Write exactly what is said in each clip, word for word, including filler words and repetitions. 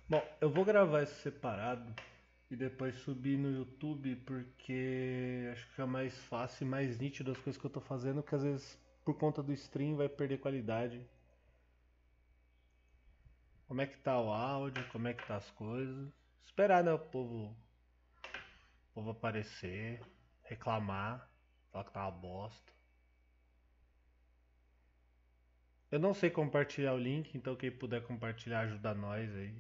Bom, eu vou gravar isso separado e depois subir no YouTube porque acho que fica mais fácil e mais nítido as coisas que eu tô fazendo, porque às vezes por conta do stream vai perder qualidade. Como é que tá o áudio, como é que tá as coisas. Esperar, né, o povo, o povo aparecer, reclamar, falar que tá uma bosta. Eu não sei compartilhar o link, então quem puder compartilhar ajuda nós aí.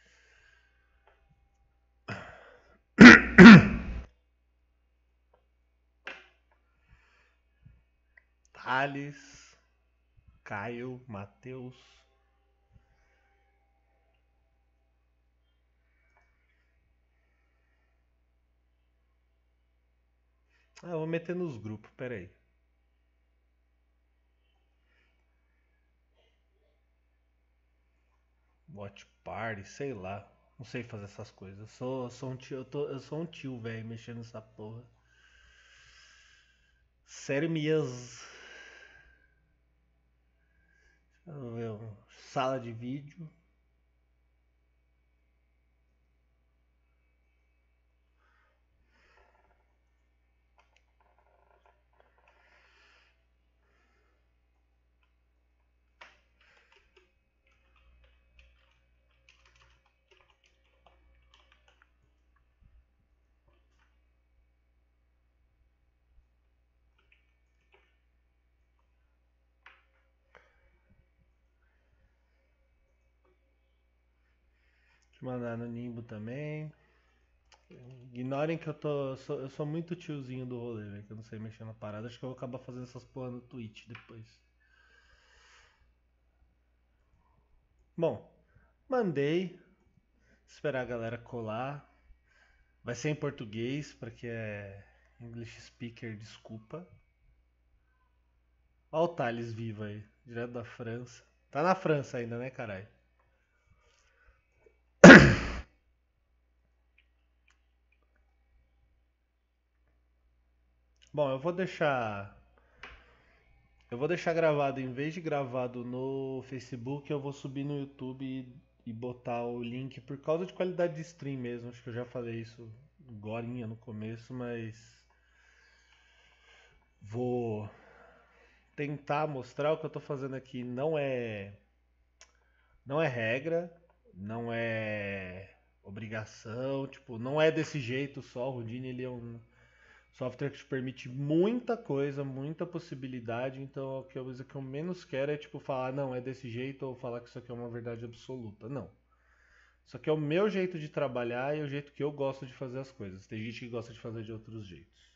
Thales, Caio, Matheus. Ah, eu vou meter nos grupos, pera aí. Watch Party, sei lá. Não sei fazer essas coisas. Eu sou, sou um tio, eu, tô- eu sou um tio, velho, mexendo nessa porra. Sério mesmo. Deixa eu ver, um- sala de vídeo. Deixa eu mandar no Nimbo também. Ignorem que eu tô. Eu sou, eu sou muito tiozinho do rolê, velho. Que eu não sei mexer na parada. Acho que eu vou acabar fazendo essas porra no Twitch depois. Bom, mandei. Esperar a galera colar. Vai ser em português, pra que é English speaker, desculpa. Olha o Thales vivo aí, direto da França. Tá na França ainda, né, caralho? Bom, eu vou deixar. Eu vou deixar gravado, em vez de gravado no Facebook, eu vou subir no YouTube e, e botar o link por causa de qualidade de stream mesmo. Acho que eu já falei isso agorinha no começo, mas vou tentar mostrar o que eu tô fazendo aqui. Não é, não é regra, não é obrigação, tipo, não é desse jeito só. O Houdini ele é um software que te permite muita coisa, muita possibilidade, então a coisa que eu menos quero é tipo falar, não, é desse jeito ou falar que isso aqui é uma verdade absoluta. Não. Isso aqui é o meu jeito de trabalhar e o jeito que eu gosto de fazer as coisas. Tem gente que gosta de fazer de outros jeitos.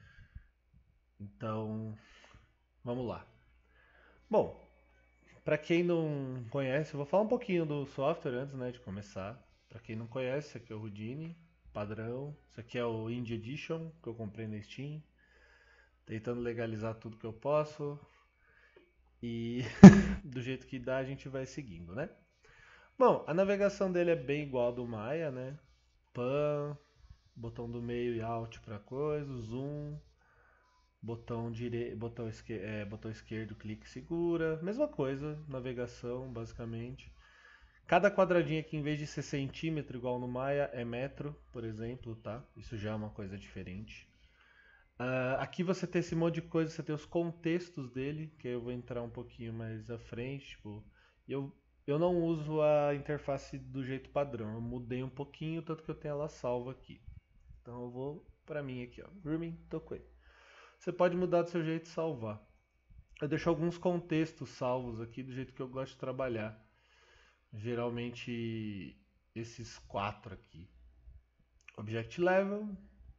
Então, vamos lá. Bom, para quem não conhece, eu vou falar um pouquinho do software antes, né, de começar. Para quem não conhece, esse aqui é o Houdini, padrão. Esse aqui é o Indie Edition que eu comprei na Steam, tentando legalizar tudo que eu posso. E do jeito que dá, a gente vai seguindo, né? Bom, a navegação dele é bem igual ao do Maya, né? Pan, botão do meio e Alt para coisa, zoom, botão, dire... botão, esque... é, botão esquerdo, clique segura, mesma coisa, navegação basicamente. Cada quadradinho aqui, em vez de ser centímetro igual no Maya, é metro, por exemplo, tá? Isso já é uma coisa diferente. Uh, aqui você tem esse monte de coisa, você tem os contextos dele, que eu vou entrar um pouquinho mais à frente. Tipo, eu, eu não uso a interface do jeito padrão, eu mudei um pouquinho, tanto que eu tenho ela salva aqui. Então eu vou pra mim aqui, ó, Grooming Tokoi. Você pode mudar do seu jeito e salvar. Eu deixo alguns contextos salvos aqui do jeito que eu gosto de trabalhar. Geralmente esses quatro aqui. Object Level,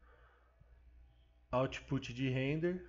Output de Render,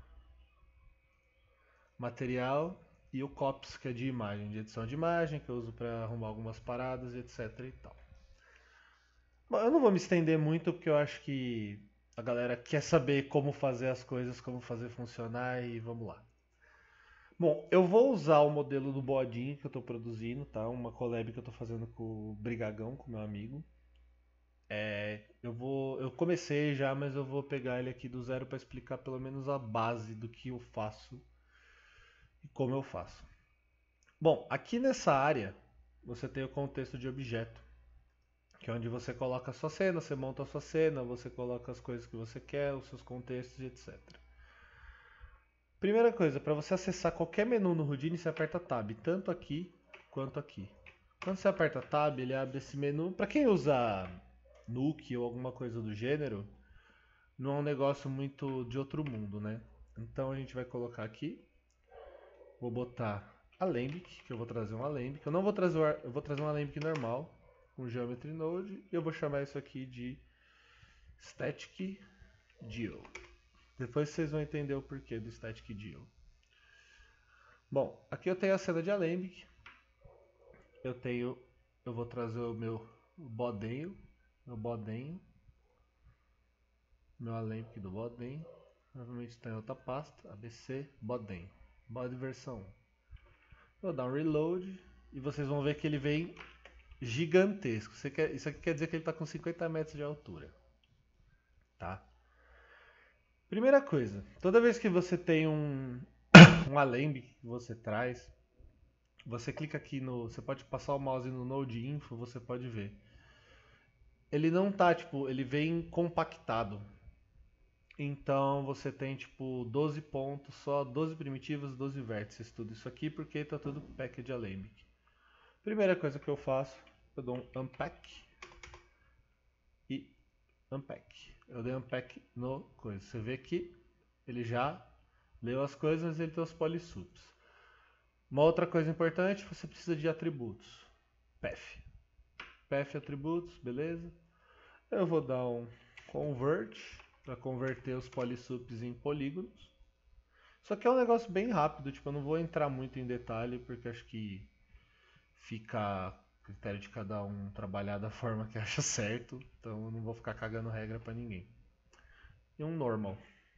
material e o Cops, que é de imagem, de edição de imagem, que eu uso para arrumar algumas paradas, etc e tal. Bom, eu não vou me estender muito porque eu acho que a galera quer saber como fazer as coisas, como fazer funcionar e vamos lá. Bom, eu vou usar o modelo do bodinho que eu estou produzindo, tá? Uma collab que eu estou fazendo com o Brigagão, com meu amigo. É, eu vou, eu comecei já, mas eu vou pegar ele aqui do zero para explicar pelo menos a base do que eu faço e como eu faço. Bom, aqui nessa área você tem o contexto de objeto. que é onde você coloca a sua cena, você monta a sua cena, você coloca as coisas que você quer, os seus contextos, etcétera. Primeira coisa, para você acessar qualquer menu no Houdini, você aperta Tab, tanto aqui quanto aqui. Quando você aperta Tab, ele abre esse menu. Para quem usa Nuke ou alguma coisa do gênero, não é um negócio muito de outro mundo, né? Então a gente vai colocar aqui, vou botar Alembic, que eu vou trazer um Alembic. Eu não vou trazer, eu vou trazer um Alembic normal, com Geometry Node, e eu vou chamar isso aqui de Static Geo. Depois vocês vão entender o porquê do Static Geo. Bom, aqui eu tenho a cena de Alembic. Eu tenho, eu vou trazer o meu bodenho, meu bodenho, meu Alembic do bodenho. Provavelmente está em outra pasta, A B C bodenho, bode versão um. Vou dar um reload e vocês vão ver que ele vem gigantesco. Você quer, isso aqui quer dizer que ele está com cinquenta metros de altura, tá? Primeira coisa, toda vez que você tem um, um Alembic que você traz, você clica aqui no, você pode passar o mouse no Node Info, você pode ver. Ele não tá, tipo, ele vem compactado. Então você tem tipo doze pontos, só doze primitivos, doze vértices, tudo isso aqui, porque tá tudo package Alembic. Primeira coisa que eu faço, eu dou um unpack e unpack. Eu dei unpack no coisa. Você vê que ele já leu as coisas, mas ele tem os polysubs. Uma outra coisa importante, você precisa de atributos. Path. Path atributos, beleza? Eu vou dar um convert para converter os polysubs em polígonos. Isso aqui é um negócio bem rápido, tipo, eu não vou entrar muito em detalhe porque acho que fica a critério de cada um trabalhar da forma que acha certo, então eu não vou ficar cagando regra para ninguém. E um normal.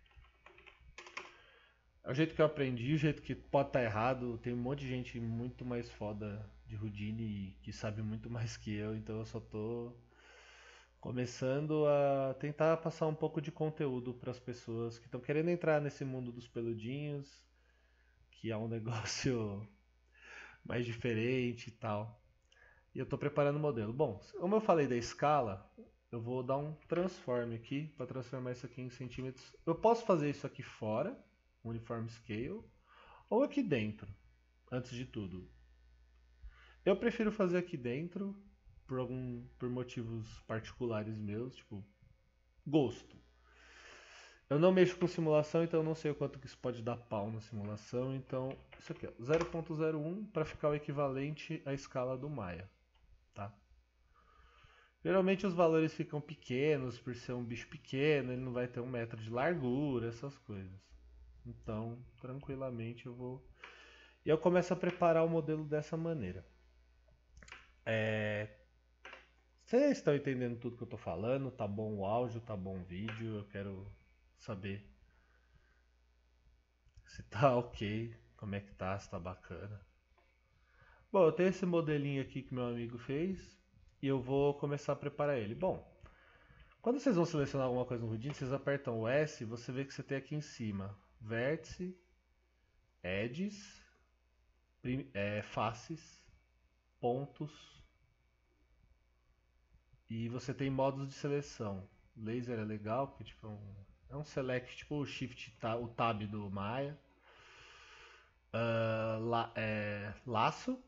É o jeito que eu aprendi, o jeito que pode estar errado. Tem um monte de gente muito mais foda de Houdini que sabe muito mais que eu, então eu só tô começando a tentar passar um pouco de conteúdo para as pessoas que estão querendo entrar nesse mundo dos peludinhos, que é um negócio mais diferente e tal. E eu estou preparando o modelo. Bom, como eu falei da escala, eu vou dar um transform aqui para transformar isso aqui em centímetros. Eu posso fazer isso aqui fora, Uniform Scale, ou aqui dentro, antes de tudo. Eu prefiro fazer aqui dentro, por, algum, por motivos particulares meus, tipo, gosto. Eu não mexo com simulação, então eu não sei o quanto que isso pode dar pau na simulação, então isso aqui, zero ponto zero um para ficar o equivalente à escala do Maya, tá? Geralmente os valores ficam pequenos, por ser um bicho pequeno, ele não vai ter um metro de largura, essas coisas. Então, tranquilamente eu vou... E eu começo a preparar o modelo dessa maneira. É... Vocês estão entendendo tudo que eu estou falando? Tá bom o áudio, tá bom o vídeo? Eu quero saber se tá ok, como é que tá, se tá bacana. Bom, eu tenho esse modelinho aqui que meu amigo fez e eu vou começar a preparar ele. Bom, quando vocês vão selecionar alguma coisa no Houdini, vocês apertam o S, você vê que você tem aqui em cima vértice, edges, é, faces, pontos e você tem modos de seleção. Laser é legal porque tipo, é, um, é um select tipo o shift, o tab do Maya. Uh, la, é, laço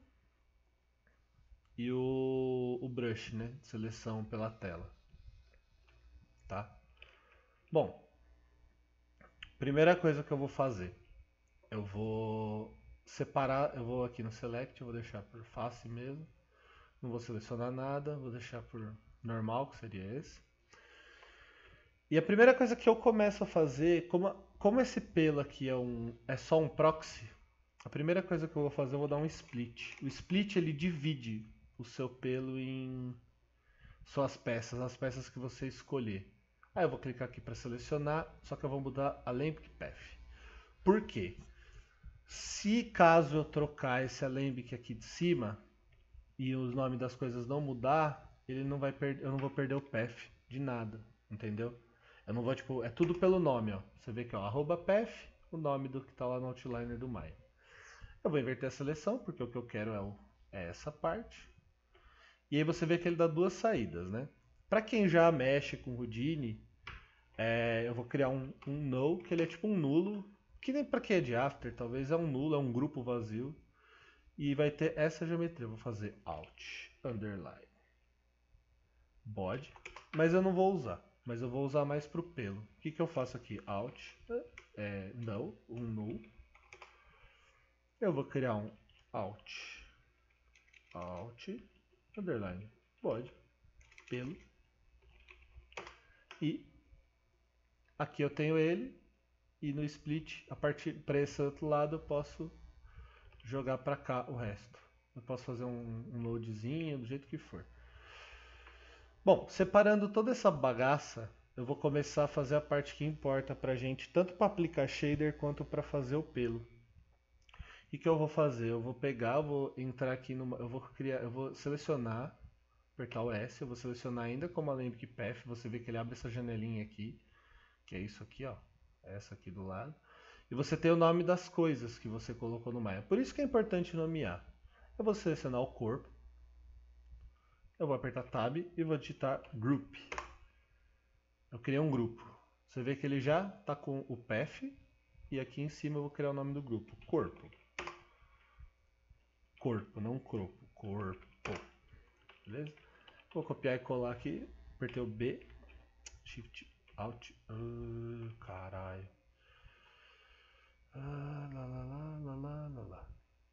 e o, o brush, né, de seleção pela tela, tá? Bom, primeira coisa que eu vou fazer, eu vou separar, eu vou aqui no select, eu vou deixar por face mesmo, não vou selecionar nada, vou deixar por normal, que seria esse. E a primeira coisa que eu começo a fazer, como, como esse pelo aqui é, um, é só um proxy, a primeira coisa que eu vou fazer, eu vou dar um split. O split ele divide o seu pelo em suas peças, as peças que você escolher. Aí eu vou clicar aqui para selecionar, só que eu vou mudar Alembic Path. Por quê? Se caso eu trocar esse Alembic aqui de cima e o nome das coisas não mudar, ele não vai perder, eu não vou perder o path de nada, entendeu? Eu não vou tipo, é tudo pelo nome, ó. Você vê que ó, arroba path, o nome do que está lá no outliner do Maya. Eu vou inverter a seleção, porque o que eu quero é, o, é essa parte. E aí você vê que ele dá duas saídas, né? Para quem já mexe com Houdini, é, eu vou criar um, um null, que ele é tipo um nulo, que nem para quem é de After, talvez é um nulo, é um grupo vazio. E vai ter essa geometria. Eu vou fazer Alt, underline, body, mas eu não vou usar. Mas eu vou usar mais pro pelo. O que, que eu faço aqui? Alt, é, null, um null. Eu vou criar um Alt, Alt, underline, body, pelo. E aqui eu tenho ele. E no split, a partir para esse outro lado, eu posso jogar para cá o resto. Eu posso fazer um, um loadzinho, do jeito que for. Bom, separando toda essa bagaça, eu vou começar a fazer a parte que importa pra gente, tanto para aplicar shader quanto para fazer o pelo. O que, que eu vou fazer? Eu vou pegar, eu vou entrar aqui numa, eu vou criar, eu vou selecionar, apertar o S, eu vou selecionar ainda como Alembic Path, você vê que ele abre essa janelinha aqui, que é isso aqui, ó, essa aqui do lado. E você tem o nome das coisas que você colocou no Maya. Por isso que é importante nomear. Eu vou selecionar o corpo. Eu vou apertar Tab e vou digitar Group. Eu criei um grupo. Você vê que ele já está com o path. E aqui em cima eu vou criar o nome do grupo. Corpo. Corpo, não corpo. Corpo. Beleza? Vou copiar e colar aqui. Apertei o B. Shift, Alt. Uh, caralho. Ah, lá, lá, lá, lá, lá, lá, lá.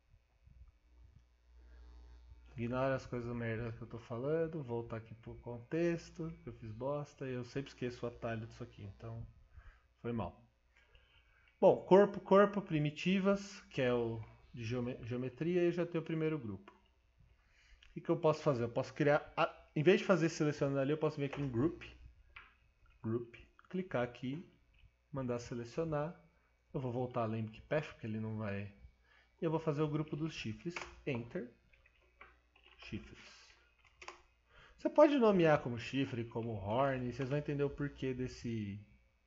Ignora as coisas merda que eu tô falando, voltar aqui pro contexto, que eu fiz bosta, e eu sempre esqueço o atalho disso aqui, então foi mal. Bom, corpo, corpo, primitivas, que é o de geometria, e eu já tenho o primeiro grupo. O que, que eu posso fazer? Eu posso criar, a, em vez de fazer selecionando ali, eu posso vir aqui em Group, Group, clicar aqui, mandar selecionar, eu vou voltar a Alembic Path, porque ele não vai... E eu vou fazer o grupo dos chifres, Enter, chifres. Você pode nomear como chifre, como horn, vocês vão entender o porquê desse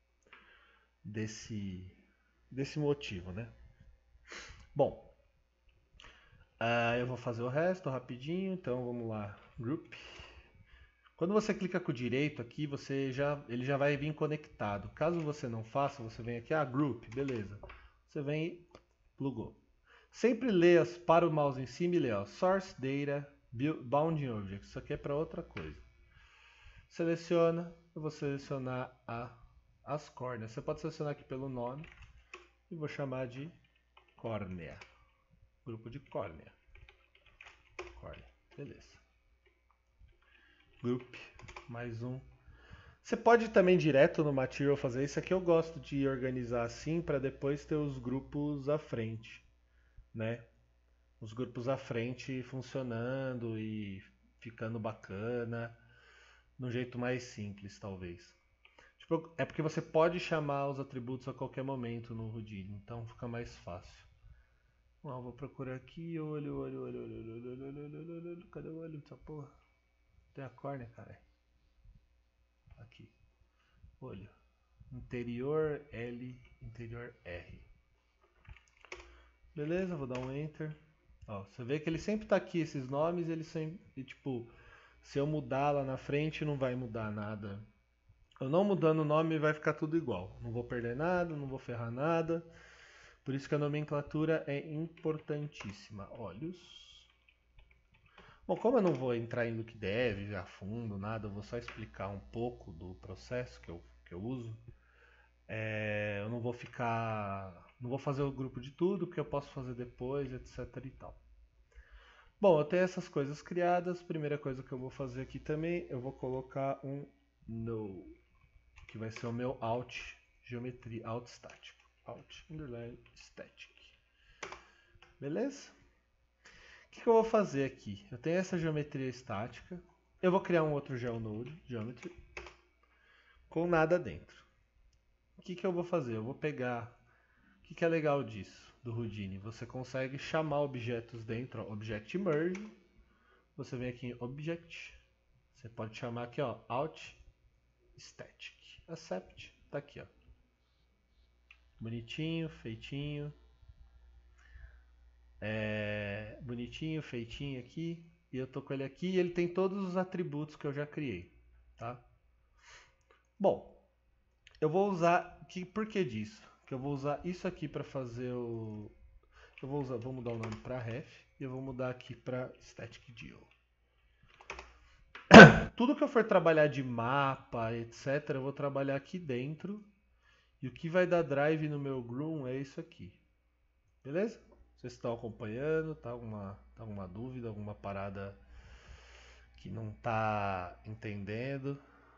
desse desse motivo, né? Bom, uh, eu vou fazer o resto rapidinho, então vamos lá, group. Quando você clica com o direito aqui, você já ele já vai vir conectado. Caso você não faça, você vem aqui, ah, group, beleza. Você vem e plugou. Sempre lê as, para o mouse em cima e lê, ó, source data bounding object. Isso aqui é para outra coisa. Seleciona, eu vou selecionar a, as córneas. Você pode selecionar aqui pelo nome e vou chamar de córnea. Grupo de córnea. Córnea, beleza. Group, mais um. Você pode também direto no Material fazer isso. Aqui eu gosto de organizar assim para depois ter os grupos à frente, né? Os grupos à frente funcionando e ficando bacana, de um jeito mais simples, talvez. Tipo, é porque você pode chamar os atributos a qualquer momento no Houdini, então fica mais fácil. Bom, eu vou procurar aqui, olho, olho, olho, olho, olho, olho, olho, olho, olho, olho, cadê o olho dessa porra? Tem a córnea, cara. Aqui. Olho. Interior L, interior R. Beleza, vou dar um Enter. Ó, você vê que ele sempre tá aqui, esses nomes, ele sempre, e, tipo, se eu mudar lá na frente não vai mudar nada. Eu não mudando o nome vai ficar tudo igual. Não vou perder nada, não vou ferrar nada. Por isso que a nomenclatura é importantíssima. Olhos. Bom, como eu não vou entrar em look dev a fundo, nada, eu vou só explicar um pouco do processo que eu, que eu uso. É, eu não vou ficar... Não vou fazer o grupo de tudo, porque eu posso fazer depois, etc e tal. Bom, eu tenho essas coisas criadas. Primeira coisa que eu vou fazer aqui também, eu vou colocar um no, que vai ser o meu alt geometria, alt estático. Alt underline static. Beleza? O que, que eu vou fazer aqui? Eu tenho essa geometria estática. Eu vou criar um outro GeoNode, Geometry, com nada dentro. O que, que eu vou fazer? Eu vou pegar... O que, que é legal disso, do Houdini? Você consegue chamar objetos dentro, ó, Object Merge. Você vem aqui em Object. Você pode chamar aqui, ó, Alt Static. Accept. Tá aqui, ó. Bonitinho, feitinho. É, bonitinho, feitinho aqui. e eu tô com ele aqui e ele tem todos os atributos que eu já criei, tá? Bom, eu vou usar, que, por que disso? Que eu vou usar isso aqui para fazer o... Eu vou, usar, vou mudar o nome para ref e eu vou mudar aqui para static deal. Tudo que eu for trabalhar de mapa, etcétera, eu vou trabalhar aqui dentro. E o que vai dar drive no meu Groom é isso aqui. Beleza? Vocês estão acompanhando? Tá alguma, tá alguma dúvida, alguma parada que não tá entendendo?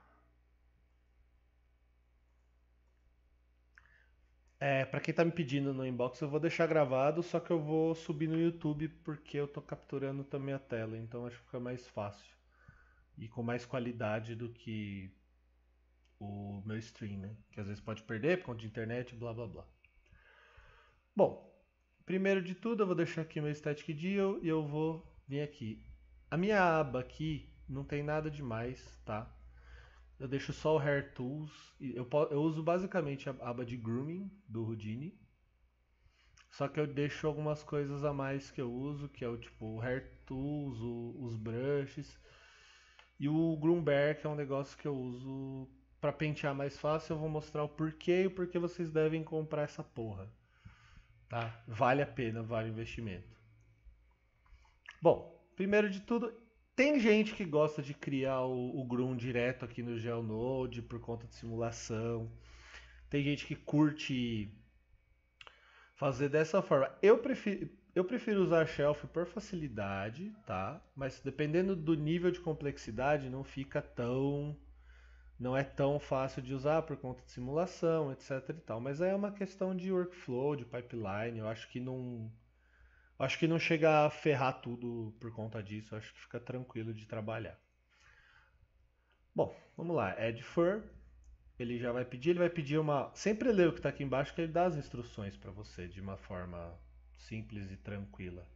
É, pra quem tá me pedindo no inbox, eu vou deixar gravado, só que eu vou subir no YouTube porque eu tô capturando também a tela, então acho que fica mais fácil. E com mais qualidade do que o meu stream, né? Que às vezes pode perder por conta de internet, blá blá blá. Bom, primeiro de tudo eu vou deixar aqui meu Static Deal e eu vou vir aqui. A minha aba aqui não tem nada demais, tá? Eu deixo só o Hair Tools. Eu, eu uso basicamente a aba de Grooming do Houdini. Só que eu deixo algumas coisas a mais que eu uso, que é o tipo o Hair Tools, o, os brushes. E o Groom Bear, que é um negócio que eu uso para pentear mais fácil. Eu vou mostrar o porquê e o porquê vocês devem comprar essa porra. Tá? Vale a pena, vale o investimento. Bom, primeiro de tudo, tem gente que gosta de criar o, o Groom direto aqui no GeoNode por conta de simulação. Tem gente que curte fazer dessa forma. Eu prefiro, eu prefiro usar a Shelf por facilidade, tá? Mas dependendo do nível de complexidade, não fica tão... Não é tão fácil de usar por conta de simulação, etc e tal. Mas aí é uma questão de workflow, de pipeline. Eu acho que não... Acho que não chega a ferrar tudo por conta disso. Acho que fica tranquilo de trabalhar. Bom, vamos lá. Add fur. Ele já vai pedir. Ele vai pedir uma... Sempre lê o que está aqui embaixo que ele dá as instruções para você de uma forma simples e tranquila.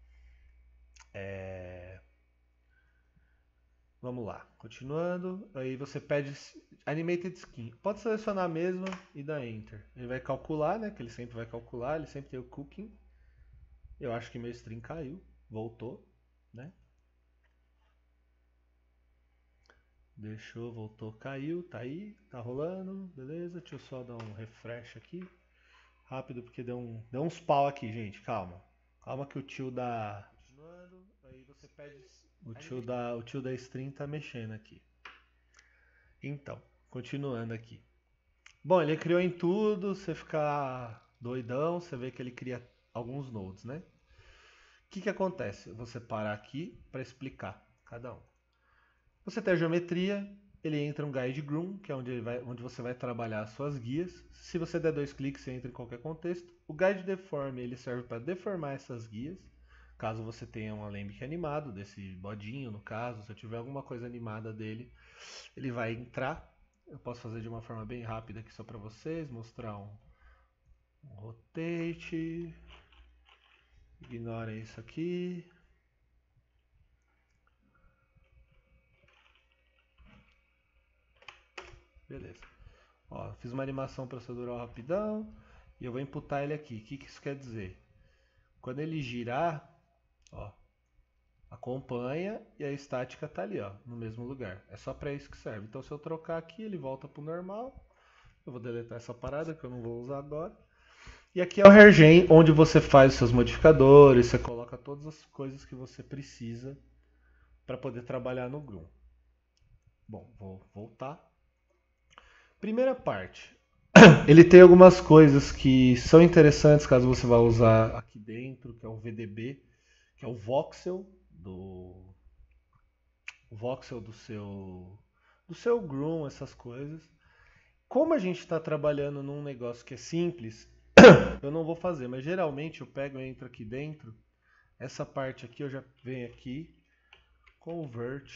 É... Vamos lá. Continuando. Aí você pede Animated Skin. Pode selecionar a mesma e dar Enter. Ele vai calcular, né? Que ele sempre vai calcular. Ele sempre tem o Cooking. Eu acho que meu stream caiu, voltou, né? Deixou, voltou, caiu, tá aí, tá rolando, beleza? Deixa eu só dar um refresh aqui, rápido, porque deu, um, deu uns pau aqui, gente, calma. Calma que o tio da... Continuando, aí você pede... O tio da, o tio da stream tá mexendo aqui. Então, continuando aqui. Bom, ele criou em tudo, você fica doidão, você vê que ele cria alguns nodes, né? O que, que acontece? Eu vou separar aqui para explicar cada um. Você tem a geometria, ele entra um Guide Groom, que é onde, ele vai, onde você vai trabalhar as suas guias. Se você der dois cliques, você entra em qualquer contexto. O Guide Deform ele serve para deformar essas guias. Caso você tenha um alembic animado, desse bodinho no caso, se eu tiver alguma coisa animada dele, ele vai entrar. Eu posso fazer de uma forma bem rápida aqui só para vocês, mostrar um, um rotate. Ignorem isso aqui. Beleza. Ó, fiz uma animação procedural rapidão e eu vou imputar ele aqui. O que, que isso quer dizer? Quando ele girar, ó, acompanha e a estática está ali, ó, no mesmo lugar. É só para isso que serve. Então se eu trocar aqui, ele volta para o normal. Eu vou deletar essa parada que eu não vou usar agora. E aqui é o Hairgen, onde você faz os seus modificadores, você coloca todas as coisas que você precisa para poder trabalhar no Groom. Bom, vou voltar. Primeira parte. Ele tem algumas coisas que são interessantes caso você vá usar aqui dentro, que é o V D B, que é o voxel do o voxel do seu do seu Groom, essas coisas. Como a gente está trabalhando num negócio que é simples, eu não vou fazer, mas geralmente eu pego e entro aqui dentro. Essa parte aqui eu já venho aqui, convert,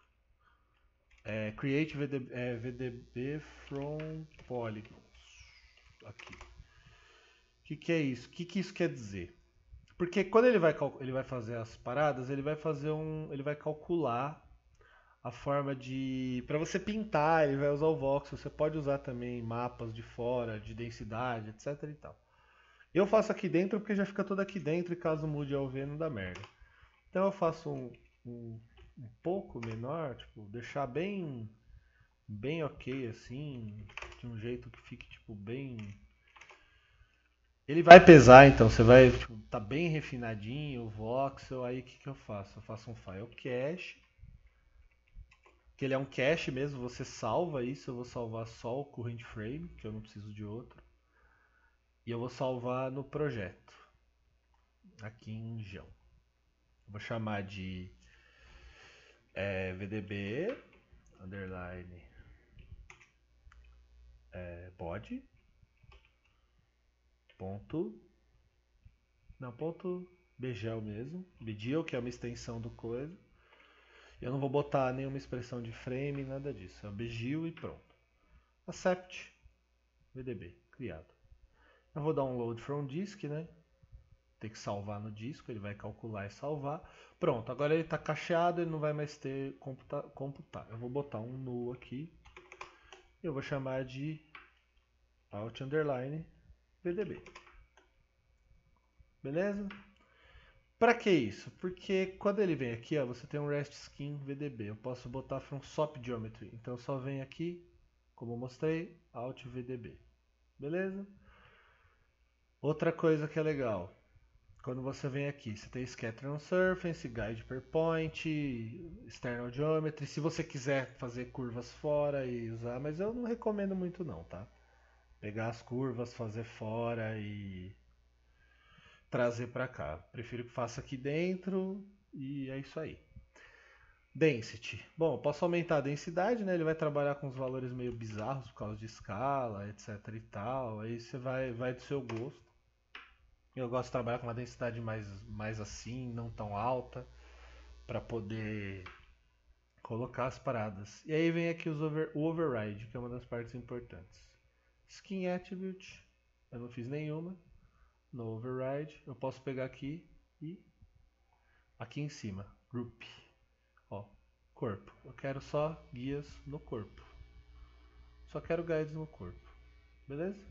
é, create V D B, é, V D B from polygons. Aqui. O que, que é isso? O que, que isso quer dizer? Porque quando ele vai, ele vai fazer as paradas, ele vai fazer um, ele vai calcular a forma de... Para você pintar, ele vai usar o voxel. Você pode usar também mapas de fora, de densidade, etc e tal. Eu faço aqui dentro porque já fica tudo aqui dentro e caso mude a U V não dá merda. Então eu faço um um, um pouco menor, tipo, deixar bem, bem ok assim, de um jeito que fique tipo bem. Ele vai pesar, então você vai, tipo, tá bem refinadinho o voxel, aí o que, que eu faço? Eu faço um file cache, que ele é um cache mesmo, você salva isso, eu vou salvar só o current frame, que eu não preciso de outro, e eu vou salvar no projeto, aqui em Geom. Eu vou chamar de é, V D B underline é, body ponto não ponto bgel mesmo, bgel que é uma extensão do coisa. Eu não vou botar nenhuma expressão de frame, nada disso. É bgil e pronto. Accept V D B criado. Eu vou dar um load from disk, né? Tem que salvar no disco, ele vai calcular e salvar. Pronto, agora ele está cacheado, ele não vai mais ter computar. computar. Eu vou botar um null aqui. Eu vou chamar de alt underline V D B. Beleza? Para que isso? Porque quando ele vem aqui, ó, você tem um REST skin V D B. Eu posso botar from swap geometry. Então só vem aqui, como eu mostrei, alt V D B. Beleza? Outra coisa que é legal. Quando você vem aqui, você tem Scatter on Surface, Guide per Point, External Geometry. Se você quiser fazer curvas fora e usar, mas eu não recomendo muito não, tá? Pegar as curvas, fazer fora e trazer para cá. Prefiro que faça aqui dentro e é isso aí. Density. Bom, eu posso aumentar a densidade, né? Ele vai trabalhar com os valores meio bizarros por causa de escala, etc e tal. Aí você vai, vai do seu gosto. Eu gosto de trabalhar com uma densidade mais, mais assim, não tão alta, para poder colocar as paradas. E aí vem aqui os over, o override, que é uma das partes importantes. Skin attribute, eu não fiz nenhuma. No override, eu posso pegar aqui e aqui em cima, group, ó, corpo. Eu quero só guias no corpo. Só quero guides no corpo. Beleza?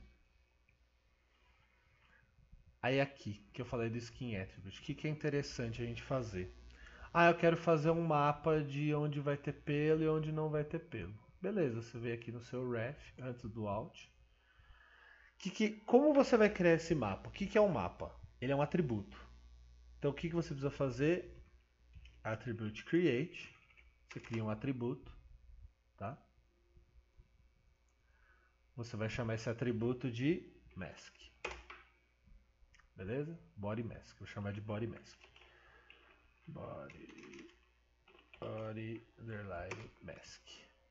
Aí aqui, que eu falei do skin attribute, o que, que é interessante a gente fazer? Ah, eu quero fazer um mapa de onde vai ter pelo e onde não vai ter pelo. Beleza, você vem aqui no seu ref, antes do alt. Que, que, como você vai criar esse mapa? O que, que é um mapa? Ele é um atributo. Então o que, que você precisa fazer? Attribute create. Você cria um atributo, tá? Você vai chamar esse atributo de mask. Beleza? Body mask. Vou chamar de body mask. Body, body underline mask.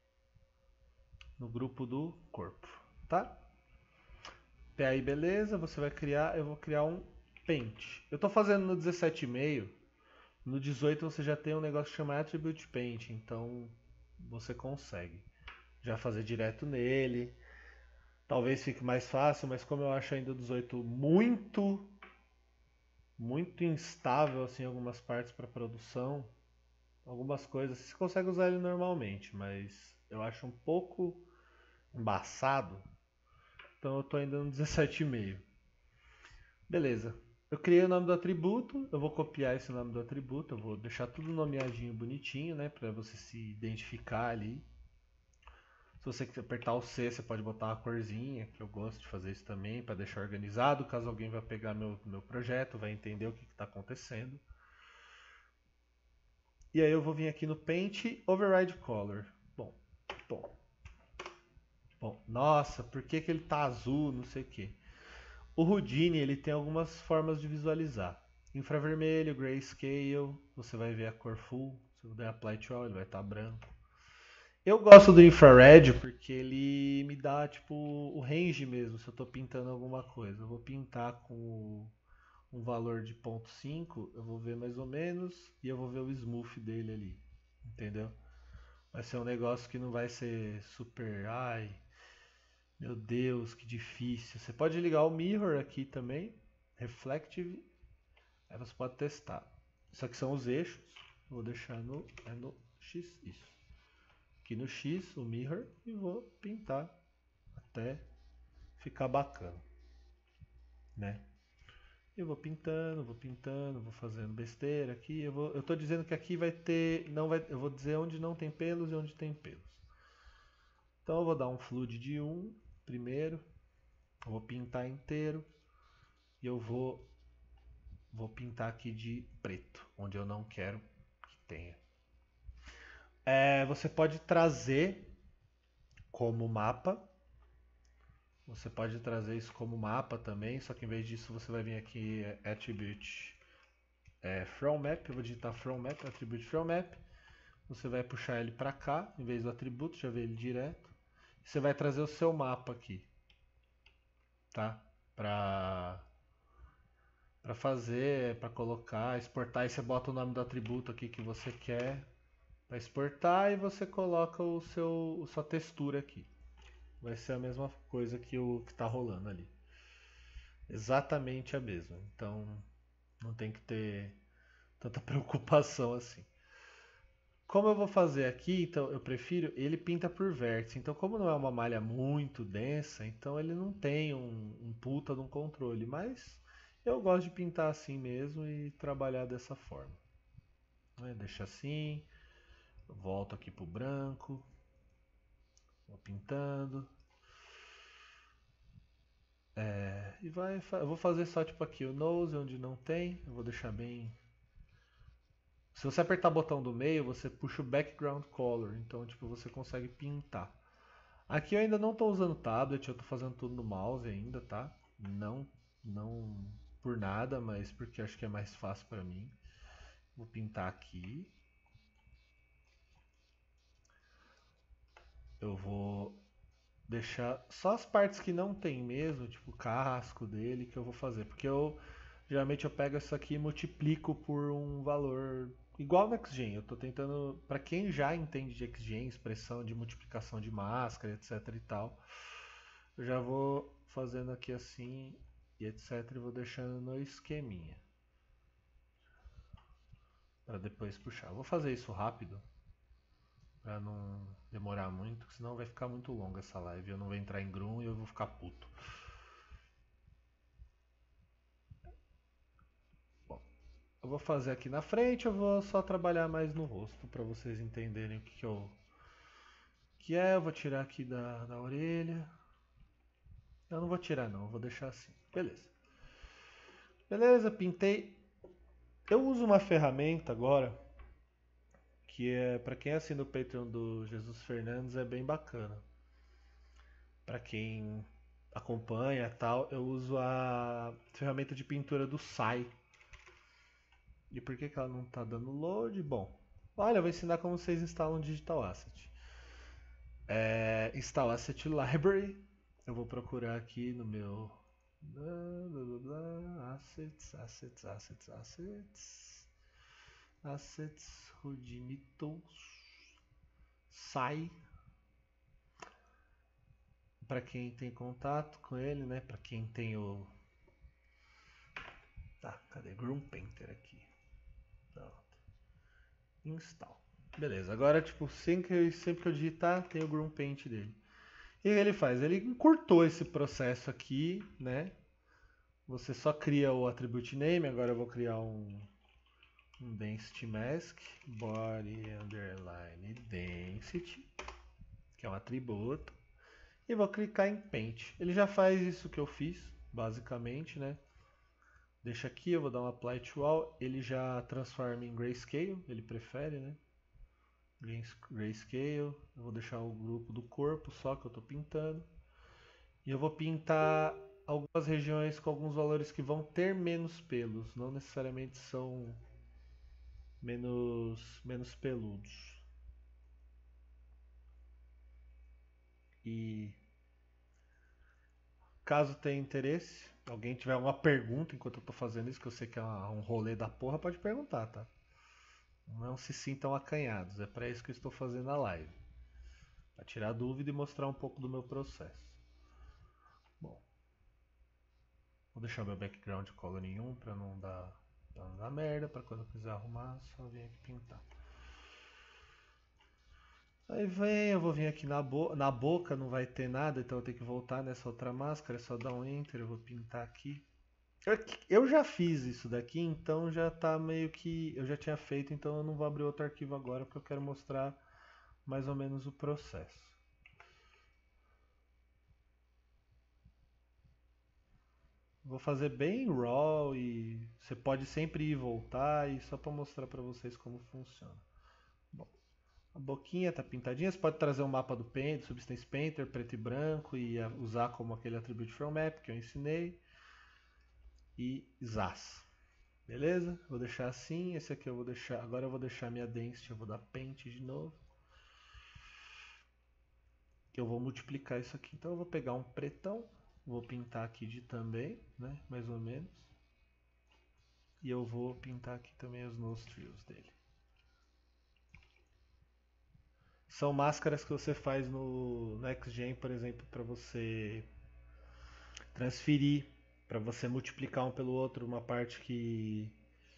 No grupo do corpo, tá? Até aí, beleza? Você vai criar, eu vou criar um paint. Eu estou fazendo no dezessete e meio. No dezoito você já tem um negócio que chama Attribute Paint, então você consegue já fazer direto nele. Talvez fique mais fácil, mas como eu acho ainda o dezoito muito, muito instável assim, em algumas partes para produção, algumas coisas você consegue usar ele normalmente, mas eu acho um pouco embaçado, então eu estou ainda no dezessete e meio. Beleza. Eu criei o nome do atributo, eu vou copiar esse nome do atributo, eu vou deixar tudo nomeadinho bonitinho, né, para você se identificar ali. Se você quiser apertar o C, você pode botar uma corzinha, que eu gosto de fazer isso também, para deixar organizado, caso alguém vá pegar meu, meu projeto, vai entender o que está acontecendo. E aí eu vou vir aqui no Paint Override Color. Bom, bom. Bom, nossa, por que, que ele tá azul, não sei o que. O Houdini ele tem algumas formas de visualizar. Infravermelho, grayscale, você vai ver a cor full. Se eu der apply to all, ele vai estar branco. Eu gosto do infrared porque ele me dá tipo o range mesmo, se eu estou pintando alguma coisa. Eu vou pintar com um valor de zero ponto cinco, eu vou ver mais ou menos e eu vou ver o smooth dele ali, entendeu? Vai ser um negócio que não vai ser super, ai, meu Deus, que difícil. Você pode ligar o mirror aqui também, reflective, aí você pode testar. Isso aqui são os eixos, vou deixar no, é no X, isso. Aqui no X, o mirror, e vou pintar até ficar bacana, né? Eu vou pintando, vou pintando, vou fazendo besteira aqui. Eu, vou, eu tô dizendo que aqui vai ter. Não vai, eu vou dizer onde não tem pelos e onde tem pelos. Então eu vou dar um flood de um primeiro. Eu vou pintar inteiro. E eu vou, vou pintar aqui de preto, onde eu não quero que tenha. É, você pode trazer como mapa. Você pode trazer isso como mapa também, só que em vez disso você vai vir aqui é, Attribute é, From Map. Eu vou digitar From Map, Attribute From Map. Você vai puxar ele para cá, em vez do atributo, já vê ele direto. Você vai trazer o seu mapa aqui, tá? Para para fazer, para colocar, exportar, e você bota o nome do atributo aqui que você quer para exportar e você coloca o seu, a sua textura aqui. Vai ser a mesma coisa que o que está rolando ali. Exatamente a mesma. Então não tem que ter tanta preocupação assim. Como eu vou fazer aqui, então eu prefiro, ele pinta por vértice. Então como não é uma malha muito densa, então ele não tem um, um puta de um controle. Mas eu gosto de pintar assim mesmo e trabalhar dessa forma. Né? Deixa assim, eu volto aqui pro branco, vou pintando. É, e vai, eu vou fazer só tipo aqui o nose onde não tem, eu vou deixar bem. Se você apertar o botão do meio, você puxa o background color, então tipo você consegue pintar. Aqui eu ainda não estou usando tablet, eu estou fazendo tudo no mouse ainda, tá? Não, não por nada, mas porque acho que é mais fácil para mim. Vou pintar aqui. Eu vou deixar só as partes que não tem mesmo, tipo o casco dele, que eu vou fazer, porque eu geralmente eu pego isso aqui e multiplico por um valor igual no Xgen. Eu estou tentando, para quem já entende de Xgen, expressão de multiplicação de máscara, etc e tal, eu já vou fazendo aqui assim e etc e vou deixando no esqueminha para depois puxar. Eu vou fazer isso rápido para não demorar muito, senão vai ficar muito longa essa live. Eu não vou entrar em Grum e eu vou ficar puto. Bom, eu vou fazer aqui na frente, eu vou só trabalhar mais no rosto para vocês entenderem o que, que eu que é. Eu vou tirar aqui da, da orelha. Eu não vou tirar não, eu vou deixar assim. Beleza. Beleza, pintei. Eu uso uma ferramenta agora que é para quem assina o Patreon do Jesus Fernandes, é bem bacana. Para quem acompanha tal, eu uso a ferramenta de pintura do Sai. E por que, que ela não está dando load? Bom, olha, eu vou ensinar como vocês instalam Digital Asset. É, install Asset Library. Eu vou procurar aqui no meu blá, blá, blá, assets, assets, assets, assets, assets, Houdini Tools, Sai. Para quem tem contato com ele, né? Para quem tem o tá, cadê Groom Painter aqui? Pronto. Install. Beleza, agora tipo, sempre que, sempre que eu digitar, tem o Groom Paint dele. E o que ele faz? Ele encurtou esse processo aqui, né? Você só cria o attribute name, agora eu vou criar um, um density mask, body underline density, que é um atributo, e vou clicar em paint. Ele já faz isso que eu fiz, basicamente, né? Deixa aqui, eu vou dar um apply to all, ele já transforma em grayscale, ele prefere, né? Grayscale, eu vou deixar o grupo do corpo só que eu estou pintando. E eu vou pintar algumas regiões com alguns valores que vão ter menos pelos, não necessariamente são menos, menos peludos. E caso tenha interesse, alguém tiver alguma pergunta enquanto eu estou fazendo isso, que eu sei que é um rolê da porra, pode perguntar, tá? Não se sintam acanhados, é para isso que eu estou fazendo a live. Para tirar dúvida e mostrar um pouco do meu processo. Bom, vou deixar meu background color nenhum para não dar, pra não dar merda, para quando eu quiser arrumar, só vir aqui pintar. Aí vem, eu vou vir aqui na, bo na boca, não vai ter nada, então eu tenho que voltar nessa outra máscara, é só dar um enter, eu vou pintar aqui. Eu já fiz isso daqui, então já tá meio que. Eu já tinha feito, então eu não vou abrir outro arquivo agora porque eu quero mostrar mais ou menos o processo. Vou fazer bem raw e você pode sempre ir e voltar e só para mostrar para vocês como funciona. Bom, a boquinha tá pintadinha, você pode trazer um mapa do Paint, do Substance Painter, preto e branco e usar como aquele Attribute From Map que eu ensinei. E zaz. Beleza? Vou deixar assim, esse aqui eu vou deixar, agora eu vou deixar minha density, eu vou dar Paint de novo. Eu vou multiplicar isso aqui, então eu vou pegar um pretão, vou pintar aqui de também, né, mais ou menos. E eu vou pintar aqui também os nostrils dele. São máscaras que você faz no, no X-Gen, por exemplo, para você transferir, para você multiplicar um pelo outro uma parte que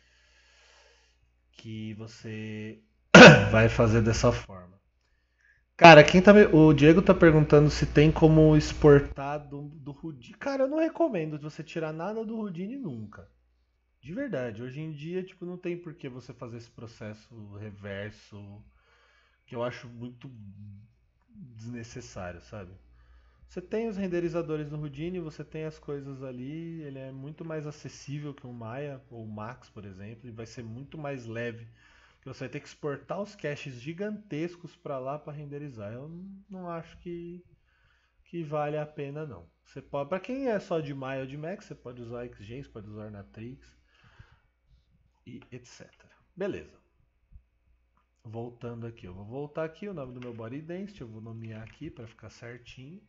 que você vai fazer dessa forma. Cara, quem tá me- o Diego tá perguntando se tem como exportar do, do Houdini. Cara, eu não recomendo você tirar nada do Houdini nunca. De verdade, hoje em dia, tipo, não tem por que você fazer esse processo reverso, que eu acho muito desnecessário, sabe? Você tem os renderizadores no Houdini, você tem as coisas ali, ele é muito mais acessível que o Maya ou o Max, por exemplo, e vai ser muito mais leve, porque você vai ter que exportar os caches gigantescos para lá para renderizar. Eu não acho que, que vale a pena não. Você pode, para quem é só de Maya ou de Max, você pode usar Xgen, você pode usar Natrix e etcétera. Beleza. Voltando aqui, eu vou voltar aqui o nome do meu body density, eu vou nomear aqui para ficar certinho.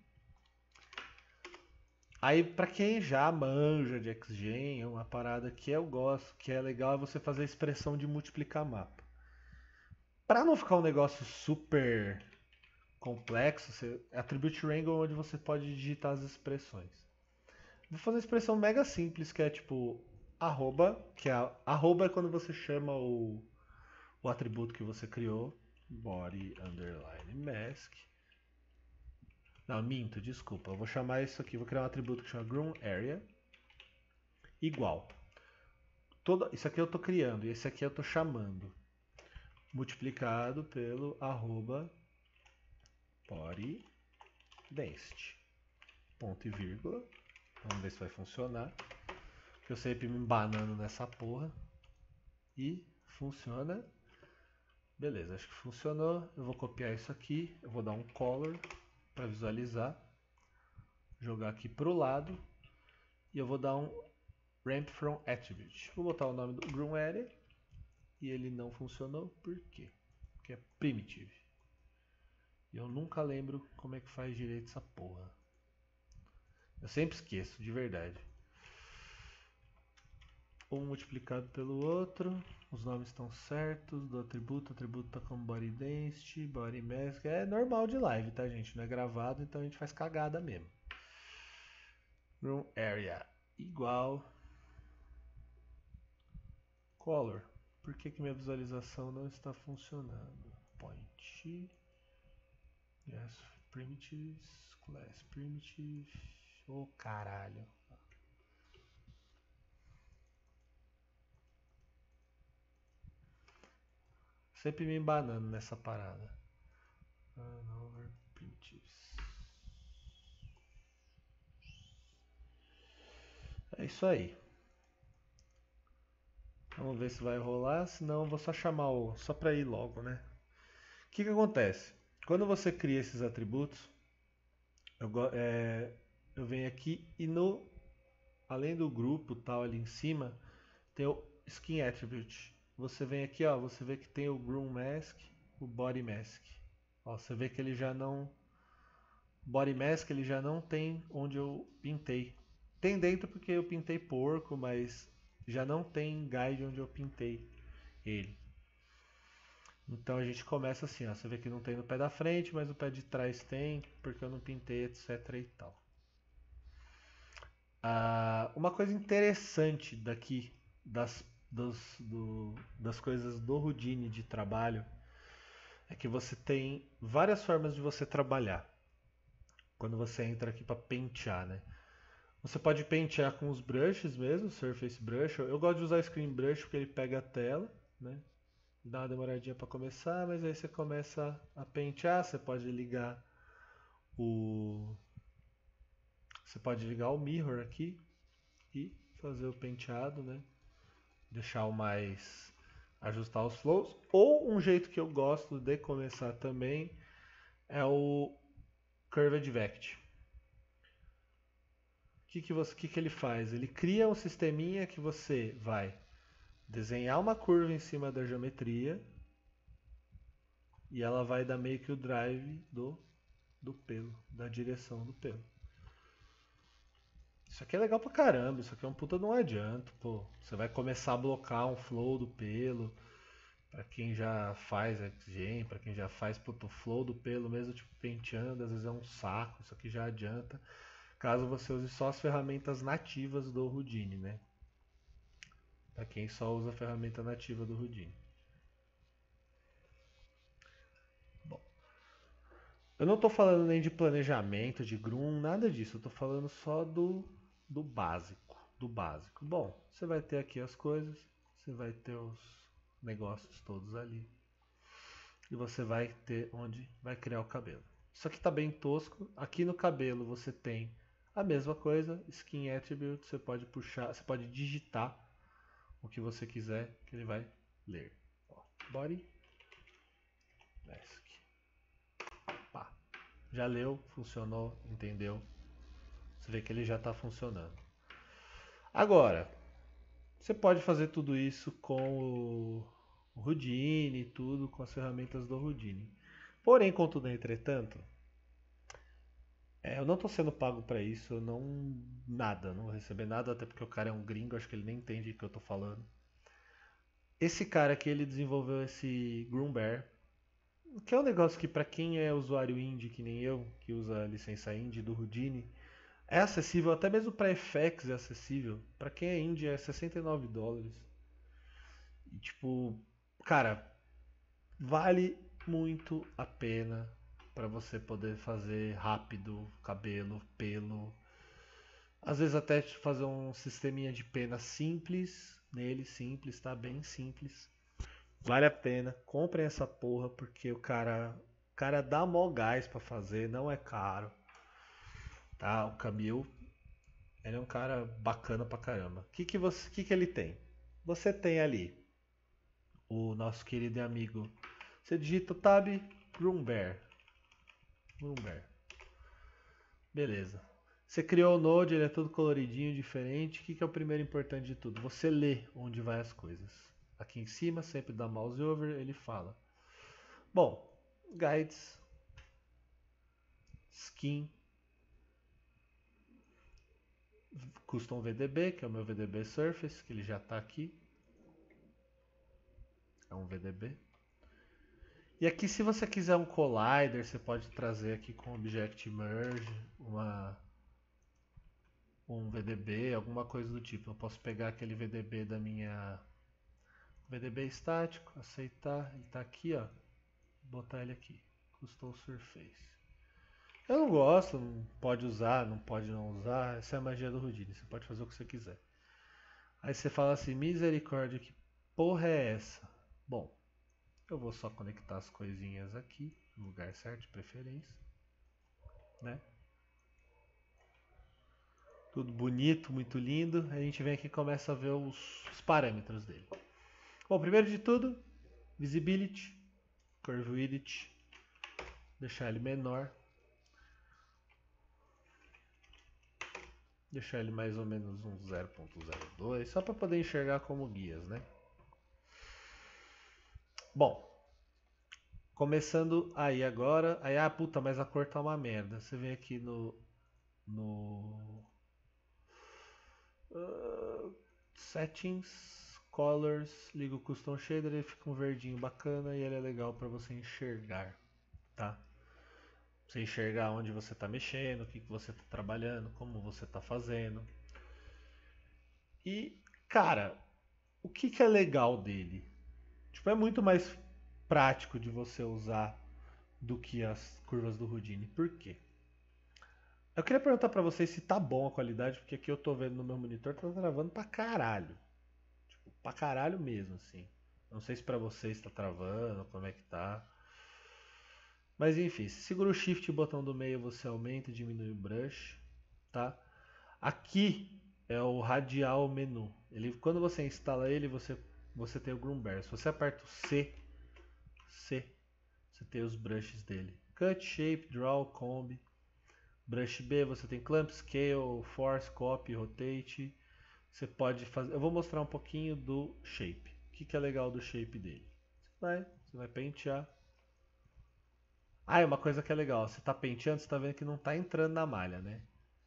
Aí, pra quem já manja de Xgen, é uma parada que eu gosto, que é legal, é você fazer a expressão de multiplicar mapa. Pra não ficar um negócio super complexo, você attribute wrangle onde você pode digitar as expressões. Vou fazer uma expressão mega simples, que é tipo arroba, que é arroba é quando você chama o, o atributo que você criou, body underline mask. Não, minto, desculpa. Eu vou chamar isso aqui, vou criar um atributo que chama groom area igual. Todo, isso aqui eu estou criando e esse aqui eu estou chamando. Multiplicado pelo arroba body density. Ponto e vírgula. Vamos ver se vai funcionar. Eu sempre me embanando nessa porra. E funciona. Beleza, acho que funcionou. Eu vou copiar isso aqui. Eu vou dar um color para visualizar. Jogar aqui para o lado. E eu vou dar um ramp from attribute. Vou botar o nome do groom area. E ele não funcionou. Por quê? Porque é primitive. E eu nunca lembro como é que faz direito essa porra. Eu sempre esqueço, de verdade. Um multiplicado pelo outro. Os nomes estão certos. Do atributo, o atributo está como body density, body mask. É normal de live, tá, gente? Não é gravado, então a gente faz cagada mesmo. Room area igual color. Por que, que minha visualização não está funcionando? Point. Yes, primitives, class primitive. Ô, oh, caralho. Sempre me embanando nessa parada. Over primitives. É isso aí. Vamos ver se vai rolar, senão eu vou só chamar o... só para ir logo, né? O que que acontece? Quando você cria esses atributos, eu, é, eu venho aqui e no... além do grupo tal ali em cima, tem o Skin Attribute. Você vem aqui, ó, você vê que tem o Groom Mask, o Body Mask. Ó, você vê que ele já não... Body Mask ele já não tem onde eu pintei. Tem dentro porque eu pintei porco, mas já não tem guide onde eu pintei ele. Então a gente começa assim, ó, você vê que não tem no pé da frente, mas no pé de trás tem, porque eu não pintei, etc e tal. Ah, uma coisa interessante daqui, das, dos, do, das coisas do Houdini de trabalho, é que você tem várias formas de você trabalhar. Quando você entra aqui para pentear, né? Você pode pentear com os brushes mesmo, Surface Brush. Eu gosto de usar o Screen Brush porque ele pega a tela, né? Dá uma demoradinha para começar, mas aí você começa a pentear, você pode ligar o você pode ligar o mirror aqui e fazer o penteado, né? Deixar o mais ajustar os flows. Ou um jeito que eu gosto de começar também é o Curved Vect. O que que, você, que, que ele faz? Ele cria um sisteminha que você vai desenhar uma curva em cima da geometria e ela vai dar meio que o drive do, do pelo, da direção do pelo. Isso aqui é legal pra caramba, isso aqui é um puta de um adianto, pô. Você vai começar a blocar um flow do pelo, pra quem já faz X-Gen, pra quem já faz puto flow do pelo mesmo, tipo penteando, às vezes é um saco, isso aqui já adianta. Caso você use só as ferramentas nativas do Houdini, né? Pra quem só usa a ferramenta nativa do Houdini. Bom, eu não tô falando nem de planejamento, de Groom, nada disso. Eu tô falando só do, do básico, do básico. Bom, você vai ter aqui as coisas, você vai ter os negócios todos ali. E você vai ter onde vai criar o cabelo. Isso aqui tá bem tosco. Aqui no cabelo você tem a mesma coisa, Skin Attribute, você pode puxar, você pode digitar o que você quiser que ele vai ler. Ó, body, mask. Pá. Já leu, funcionou, entendeu? Você vê que ele já está funcionando. Agora, você pode fazer tudo isso com o, o Houdini, tudo com as ferramentas do Houdini. Porém, contudo, entretanto, é, eu não estou sendo pago para isso, eu não nada, não vou receber nada, até porque o cara é um gringo, acho que ele nem entende o que eu estou falando. Esse cara aqui, ele desenvolveu esse Groombear, que é um negócio que para quem é usuário indie, que nem eu, que usa a licença indie do Houdini, é acessível, até mesmo para F X é acessível. Para quem é indie é sessenta e nove dólares. E tipo, cara, vale muito a pena para você poder fazer rápido cabelo, pelo. Às vezes até fazer um sisteminha de pena simples nele, simples, tá? Bem simples. Vale a pena, comprem essa porra porque o cara, o cara dá mó gás pra fazer, não é caro, tá? O Camil, ele é um cara bacana pra caramba. O que que você, que que ele tem? Você tem ali o nosso querido e amigo. Você digita o tab Groombear. Groombear. Beleza. Você criou o Node, ele é todo coloridinho, diferente. O que que é o primeiro importante de tudo? Você lê onde vai as coisas. Aqui em cima, sempre dá mouse over, ele fala. Bom, guides, skin, custom V D B, que é o meu V D B Surface, que ele já está aqui. É um V D B. E aqui, se você quiser um collider, você pode trazer aqui com Object Merge, uma, um V D B, alguma coisa do tipo. Eu posso pegar aquele V D B da minha V D B estático, aceitar, ele está aqui, ó, botar ele aqui, Custom Surface. Eu não gosto, não pode usar, não pode não usar, essa é a magia do Houdini, você pode fazer o que você quiser. Aí você fala assim, misericórdia, que porra é essa? Bom, eu vou só conectar as coisinhas aqui, no lugar certo, de preferência, né? Tudo bonito, muito lindo. A gente vem aqui e começa a ver os, os parâmetros dele. Bom, primeiro de tudo, Visibility, Curve Width, deixar ele menor. Deixar ele mais ou menos um zero ponto zero dois, só para poder enxergar como guias, né? Bom, começando aí agora, aí ah puta, mas a cor tá uma merda. Você vem aqui no no uh, Settings, Colors, liga o Custom Shader, ele fica um verdinho bacana e ele é legal para você enxergar, tá? Você enxergar onde você está mexendo, o que, que você está trabalhando, como você está fazendo. E, cara, o que, que é legal dele? Tipo, é muito mais prático de você usar do que as curvas do Houdini. Por quê? Eu queria perguntar pra vocês se tá bom a qualidade, porque aqui eu tô vendo no meu monitor, tá travando pra caralho. Tipo, pra caralho mesmo, assim. Não sei se pra vocês tá travando, como é que tá. Mas enfim, se segura o Shift e o botão do meio, você aumenta e diminui o brush, tá? Aqui é o radial menu. Ele, quando você instala ele, você, você tem o Groombert. Se você aperta o C, C, você tem os brushes dele. Cut, Shape, Draw, Comb. Brush B, você tem Clamp, Scale, Force, Copy, Rotate. Você pode fazer... Eu vou mostrar um pouquinho do Shape. O que, que é legal do Shape dele? Você vai, você vai pentear. Ah, é uma coisa que é legal. Você está penteando, você está vendo que não está entrando na malha, né?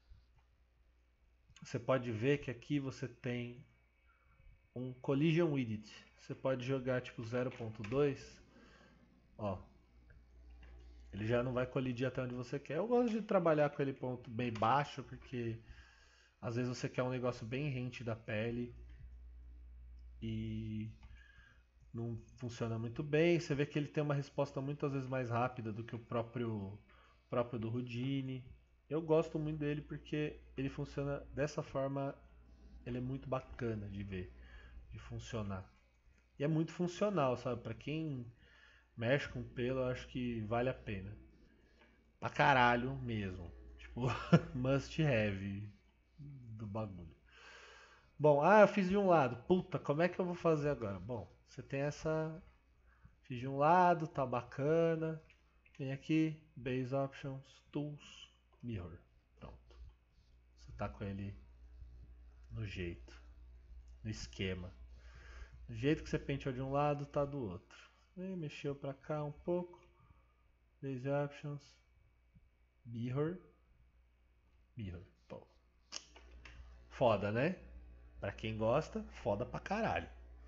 Você pode ver que aqui você tem um Collision Widget. Você pode jogar tipo zero ponto dois. Ó, ele já não vai colidir até onde você quer. Eu gosto de trabalhar com ele ponto bem baixo, porque às vezes você quer um negócio bem rente da pele e não funciona muito bem. Você vê que ele tem uma resposta muitas vezes mais rápida do que o próprio, próprio do Houdini. Eu gosto muito dele porque ele funciona dessa forma, ele é muito bacana de ver, de funcionar. E é muito funcional, sabe? Pra quem mexe com pelo, eu acho que vale a pena. Pra caralho mesmo. Tipo, must have do bagulho. Bom, ah, eu fiz de um lado. Puta, como é que eu vou fazer agora? Bom, você tem essa. Fiz de um lado, tá bacana. Vem aqui, Base Options, Tools, Mirror. Pronto. Você tá com ele no jeito, no esquema. Do jeito que você penteou de um lado, tá do outro. E mexeu pra cá um pouco. Base Options, Mirror, Mirror. Pô. Foda, né? Pra quem gosta, foda pra caralho.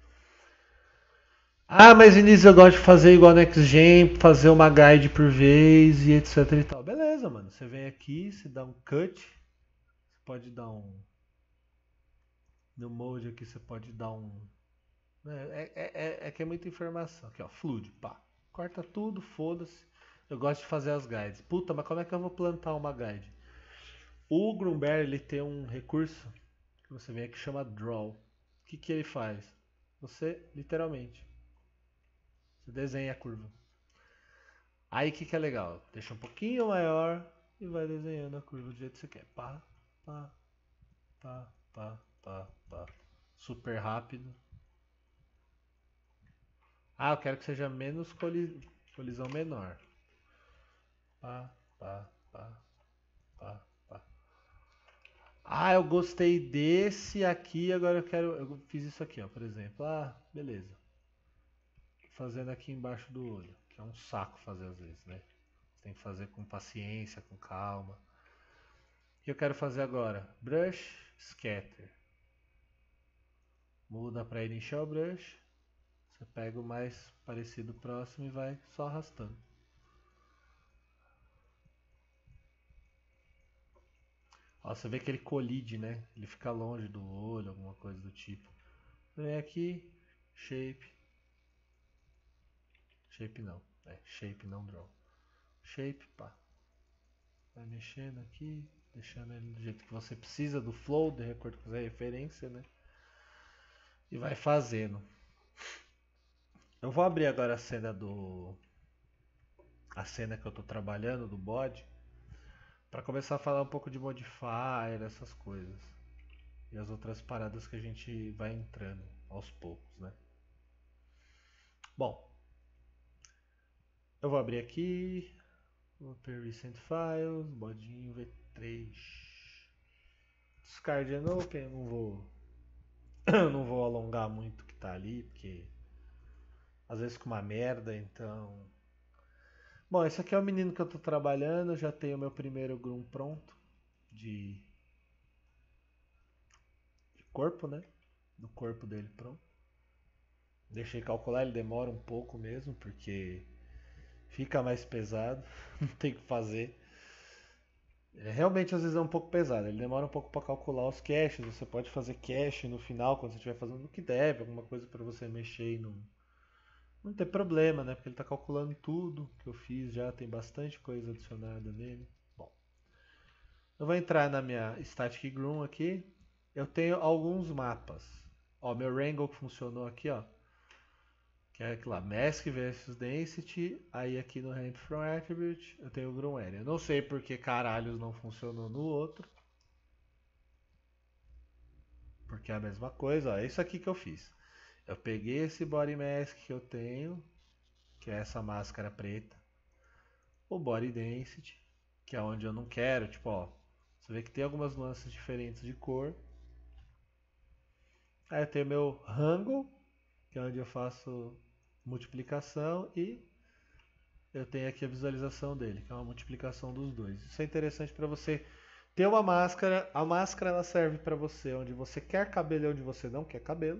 Ah, mas Vinícius, eu gosto de fazer igual no X-Gen, fazer uma guide por vez e etc e tal. Beleza, mano. Você vem aqui, você dá um cut. Você pode dar um. No mode aqui você pode dar um. É, é, é, é que é muita informação. Aqui, ó. Flood, pá. Corta tudo, foda-se. Eu gosto de fazer as guides. Puta, mas como é que eu vou plantar uma guide? O Groombert, ele tem um recurso que você vem aqui que chama Draw. O que, que ele faz? Você, literalmente, você desenha a curva. Aí o que, que é legal? Deixa um pouquinho maior e vai desenhando a curva do jeito que você quer. Pá, pá, pá, pá, pá, pá. Super rápido. Ah, eu quero que seja menos coli colisão menor. Pá, pá, pá, pá, pá. Ah, eu gostei desse aqui, agora eu quero. Eu fiz isso aqui, ó, por exemplo. Ah, beleza. Fazendo aqui embaixo do olho, que é um saco fazer às vezes, né? Você tem que fazer com paciência, com calma. O que eu quero fazer agora? Brush, scatter. Muda para Initial Brush. Você pega o mais parecido próximo e vai só arrastando. Ó, você vê que ele colide, né? Ele fica longe do olho, alguma coisa do tipo. Vem aqui, shape. Shape não, é shape não draw. Shape, pá. Vai mexendo aqui, deixando ele do jeito que você precisa do flow, de acordo com a referência, né? E vai fazendo. Eu vou abrir agora a cena do. A cena que eu tô trabalhando do bode. Pra começar a falar um pouco de modifier, essas coisas. E as outras paradas que a gente vai entrando aos poucos, né? Bom, eu vou abrir aqui. Vou per Recent Files, bodinho V três. Discard and Open, eu não vou. Não vou alongar muito o que tá ali, porque às vezes fica uma merda, então. Bom, esse aqui é o menino que eu tô trabalhando, já tenho o meu primeiro groom pronto de, de corpo, né? Do corpo dele pronto. Deixei calcular, ele demora um pouco mesmo, porque fica mais pesado, não tem o que fazer. É, realmente às vezes é um pouco pesado, ele demora um pouco para calcular os caches, você pode fazer cache no final quando você estiver fazendo o que deve, alguma coisa para você mexer e não, não ter problema, né? Porque ele está calculando tudo que eu fiz já, tem bastante coisa adicionada nele. Bom, Eu vou entrar na minha Static Groom aqui. Eu tenho alguns mapas. Ó, meu Wrangle funcionou aqui, ó. Que é aquilo lá, Mask versus Density. Aí aqui no Hand from Attribute eu tenho o Groom Area. Não sei porque caralhos não funcionou no outro. Porque é a mesma coisa, ó. É isso aqui que eu fiz. Eu peguei esse Body Mask que eu tenho, que é essa máscara preta. O Body Density, que é onde eu não quero. Tipo, ó. Você vê que tem algumas nuances diferentes de cor. Aí eu tenho meu Wrangle, que é onde eu faço multiplicação, e eu tenho aqui a visualização dele, que é uma multiplicação dos dois. Isso é interessante para você ter uma máscara. A máscara ela serve para você onde você quer cabelo e onde você não quer cabelo.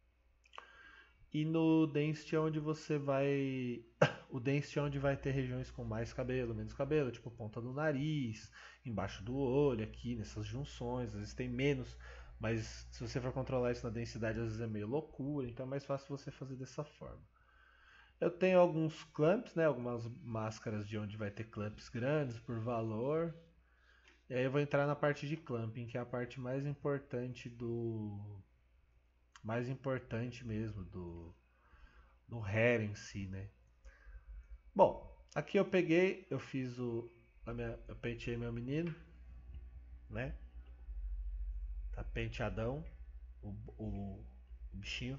E no Density é onde você vai. O Density é onde vai ter regiões com mais cabelo, menos cabelo, tipo ponta do nariz, embaixo do olho, aqui nessas junções. Às vezes tem menos, mas se você for controlar isso na densidade, às vezes é meio loucura, então é mais fácil você fazer dessa forma. Eu tenho alguns clamps, né? Algumas máscaras de onde vai ter clamps grandes por valor. E aí eu vou entrar na parte de clamping, que é a parte mais importante do. Mais importante mesmo do, do hair em si, né? Bom, aqui eu peguei, eu fiz o. A minha, eu penteei meu menino, né? Tá penteadão o, o, o bichinho.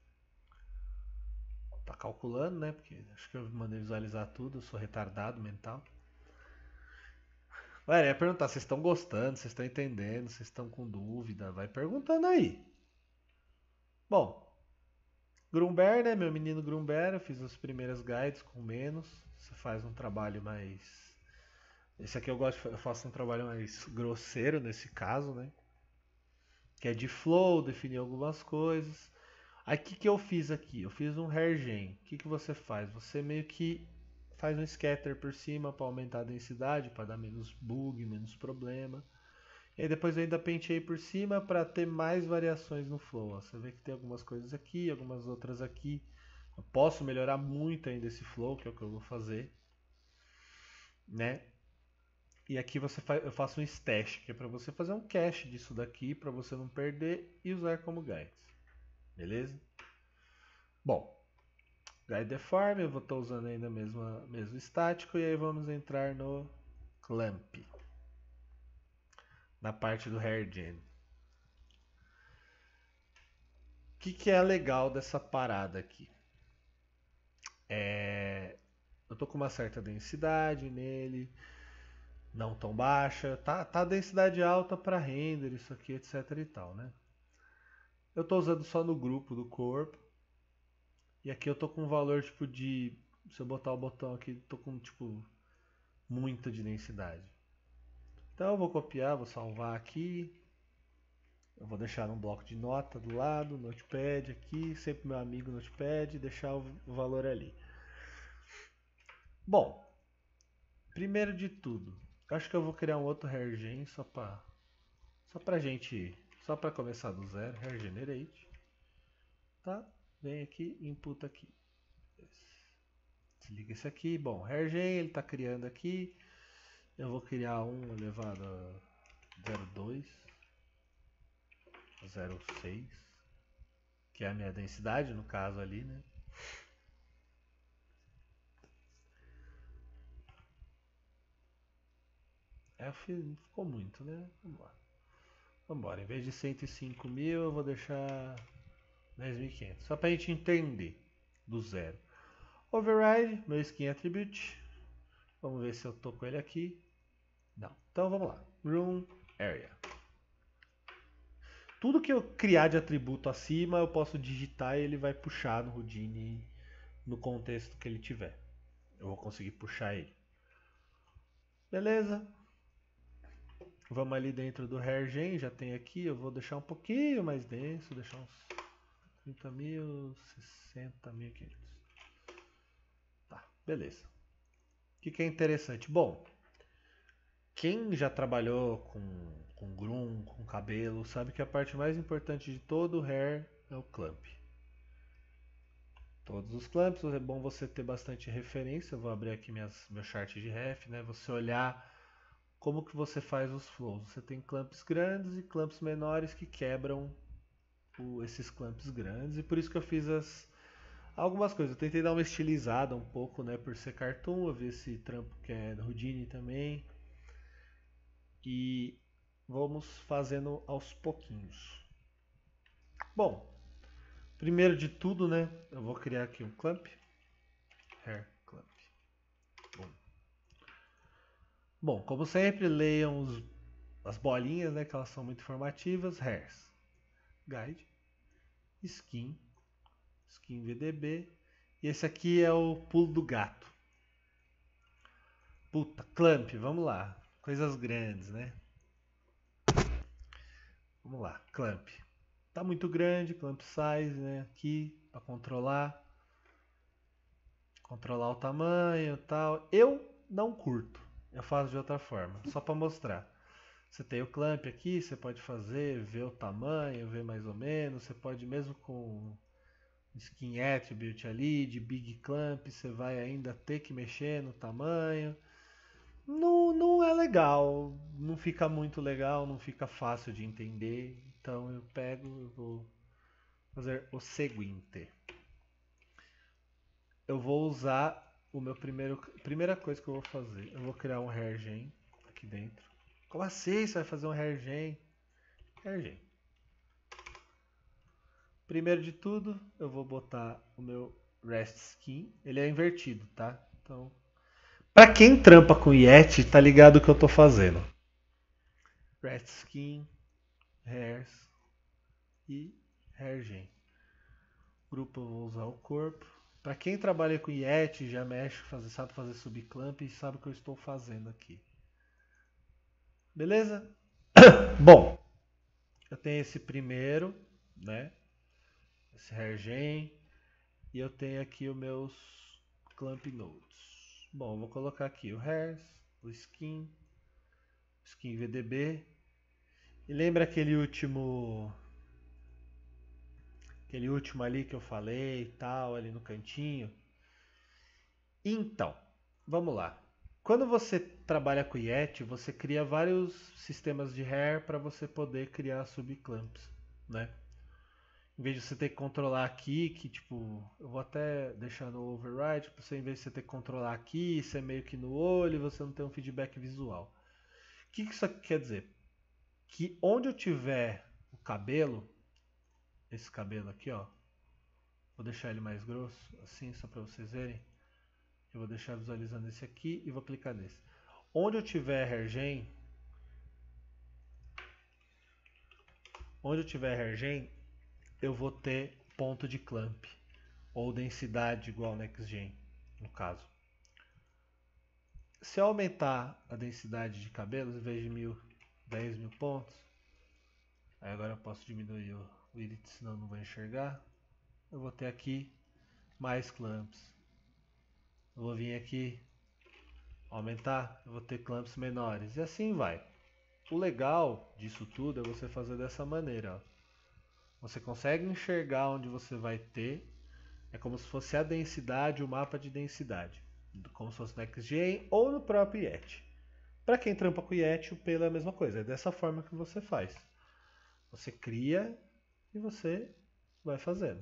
Tá calculando, né? Porque acho que eu mandei visualizar tudo, eu sou retardado mental. Vai, eu ia perguntar, vocês estão gostando, vocês estão entendendo, vocês estão com dúvida? Vai perguntando aí. Bom, Grumber, né? Meu menino Grumber, eu fiz as primeiras guides com menos. Você faz um trabalho mais. Esse aqui eu gosto, de... eu faço um trabalho mais grosseiro nesse caso, né? Que é de flow, definir algumas coisas. Aí o que, que eu fiz aqui? Eu fiz um hair gen. O que, que você faz? Você meio que faz um scatter por cima para aumentar a densidade, para dar menos bug, menos problema. E aí depois eu ainda penteei por cima para ter mais variações no flow. Ó. Você vê que tem algumas coisas aqui, algumas outras aqui. Eu posso melhorar muito ainda esse flow, que é o que eu vou fazer. Né? E aqui você faz, eu faço um stash, que é para você fazer um cache disso daqui, para você não perder e usar como guides. Beleza? Bom, Guide Deform, eu vou estar usando ainda mesmo, mesmo estático, e aí vamos entrar no Clamp. Na parte do Hair Gen. O que, que é legal dessa parada aqui? É... Eu tô com uma certa densidade nele, não tão baixa, tá, tá densidade alta para render, isso aqui, etc e tal, né? Eu tô usando só no grupo do corpo. E aqui eu tô com um valor tipo de. Se eu botar o botão aqui, tô com tipo muita de densidade. Então eu vou copiar, vou salvar aqui. Eu vou deixar um bloco de nota do lado, Notepad aqui, sempre meu amigo Notepad, deixar o valor ali. Bom, primeiro de tudo, eu acho que eu vou criar um outro hairgen só para só pra gente, só para começar do zero, hair generate. Tá? Vem aqui, imputa aqui. Desliga esse aqui. Bom, hairgen ele está criando aqui. Eu vou criar um elevado a zero vírgula dois, zero vírgula seis, que é a minha densidade no caso ali, né? É, ficou muito, né? Vamos lá. Vamos embora. Em vez de cento e cinco mil, eu vou deixar dez mil e quinhentos. Só para a gente entender do zero. Override, meu skin attribute. Vamos ver se eu tô com ele aqui. Não. Então vamos lá. Room Area. Tudo que eu criar de atributo acima, eu posso digitar e ele vai puxar no Houdini no contexto que ele tiver. Eu vou conseguir puxar ele. Beleza? Vamos ali dentro do hairgen, já tem aqui, eu vou deixar um pouquinho mais denso, deixar uns trinta mil, sessenta mil e quinhentos. Tá, beleza. O que, que é interessante? Bom, quem já trabalhou com, com groom, com cabelo, sabe que a parte mais importante de todo o hair é o clamp. Todos os clamps, é bom você ter bastante referência. Eu vou abrir aqui minhas, meu chart de ref, né? Você olhar como que você faz os flows. Você tem clamps grandes e clamps menores que quebram o, esses clamps grandes. E por isso que eu fiz as, algumas coisas. Eu tentei dar uma estilizada um pouco, né, por ser cartoon. Eu vi esse trampo que é da Houdini também. E vamos fazendo aos pouquinhos. Bom, primeiro de tudo, né, eu vou criar aqui um clamp. Hair clamp. Bom, Bom como sempre, leiam os, as bolinhas, né, que elas são muito informativas. Hairs. Guide. Skin. Skin V D B. E esse aqui é o pulo do gato. Puta, clamp, vamos lá. Coisas grandes, né? Vamos lá, clamp. Tá muito grande, clamp size, né? Aqui para controlar, controlar o tamanho, e tal. Eu não curto. Eu faço de outra forma, só para mostrar. Você tem o clamp aqui, você pode fazer, ver o tamanho, ver mais ou menos. Você pode mesmo com skin attribute ali de big clamp, você vai ainda ter que mexer no tamanho. Não, não é legal, não fica muito legal, não fica fácil de entender. Então eu pego, eu vou fazer o seguinte. Eu vou usar o meu primeiro, primeira coisa que eu vou fazer. Eu vou criar um hairgen aqui dentro. Como assim você vai fazer um hairgen? Hairgen. Primeiro de tudo, eu vou botar o meu rest skin. Ele é invertido, tá? Então, pra quem trampa com Yeti, tá ligado o que eu tô fazendo. Rest skin, hairs e hairgen. Grupo eu vou usar o corpo. Para quem trabalha com Yeti, já mexe, faz, sabe fazer subclamp e sabe o que eu estou fazendo aqui. Beleza? Bom, eu tenho esse primeiro, né? Esse hairgen. E eu tenho aqui os meus clamp nodes. Bom, eu vou colocar aqui o hairs, o skin, skin V D B. E lembra aquele último aquele último ali que eu falei e tal, ali no cantinho? Então, vamos lá. Quando você trabalha com Yeti, você cria vários sistemas de hair para você poder criar subclamps, né? Em vez de você ter que controlar aqui, que tipo, eu vou até deixar no override, para você, em vez de você ter que controlar aqui, isso é meio que no olho, você não tem um feedback visual. O que isso aqui quer dizer? Que onde eu tiver o cabelo, esse cabelo aqui, ó, vou deixar ele mais grosso, assim, só para vocês verem. Eu vou deixar visualizando esse aqui e vou clicar nesse. Onde eu tiver hairgen, onde eu tiver hairgen, eu vou ter ponto de clamp ou densidade igual NextGen, no caso. Se eu aumentar a densidade de cabelos, em vez de mil, dez mil pontos, aí agora eu posso diminuir o width, senão eu não vou enxergar. Eu vou ter aqui mais clamps. Eu vou vir aqui, aumentar, eu vou ter clamps menores e assim vai. O legal disso tudo é você fazer dessa maneira, ó. Você consegue enxergar onde você vai ter, é como se fosse a densidade, o mapa de densidade, como se fosse no NextGen ou no próprio Yeti. Para quem trampa com Yeti, o pelo é a mesma coisa, é dessa forma que você faz. Você cria e você vai fazendo.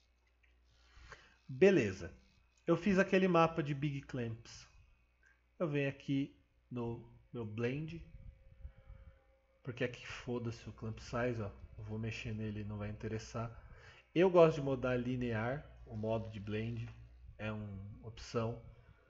Beleza, eu fiz aquele mapa de Big Clamps. Eu venho aqui no meu Blend, porque aqui foda-se o clamp size, ó. Eu vou mexer nele, não vai interessar. Eu gosto de modar linear, o modo de blend é uma opção.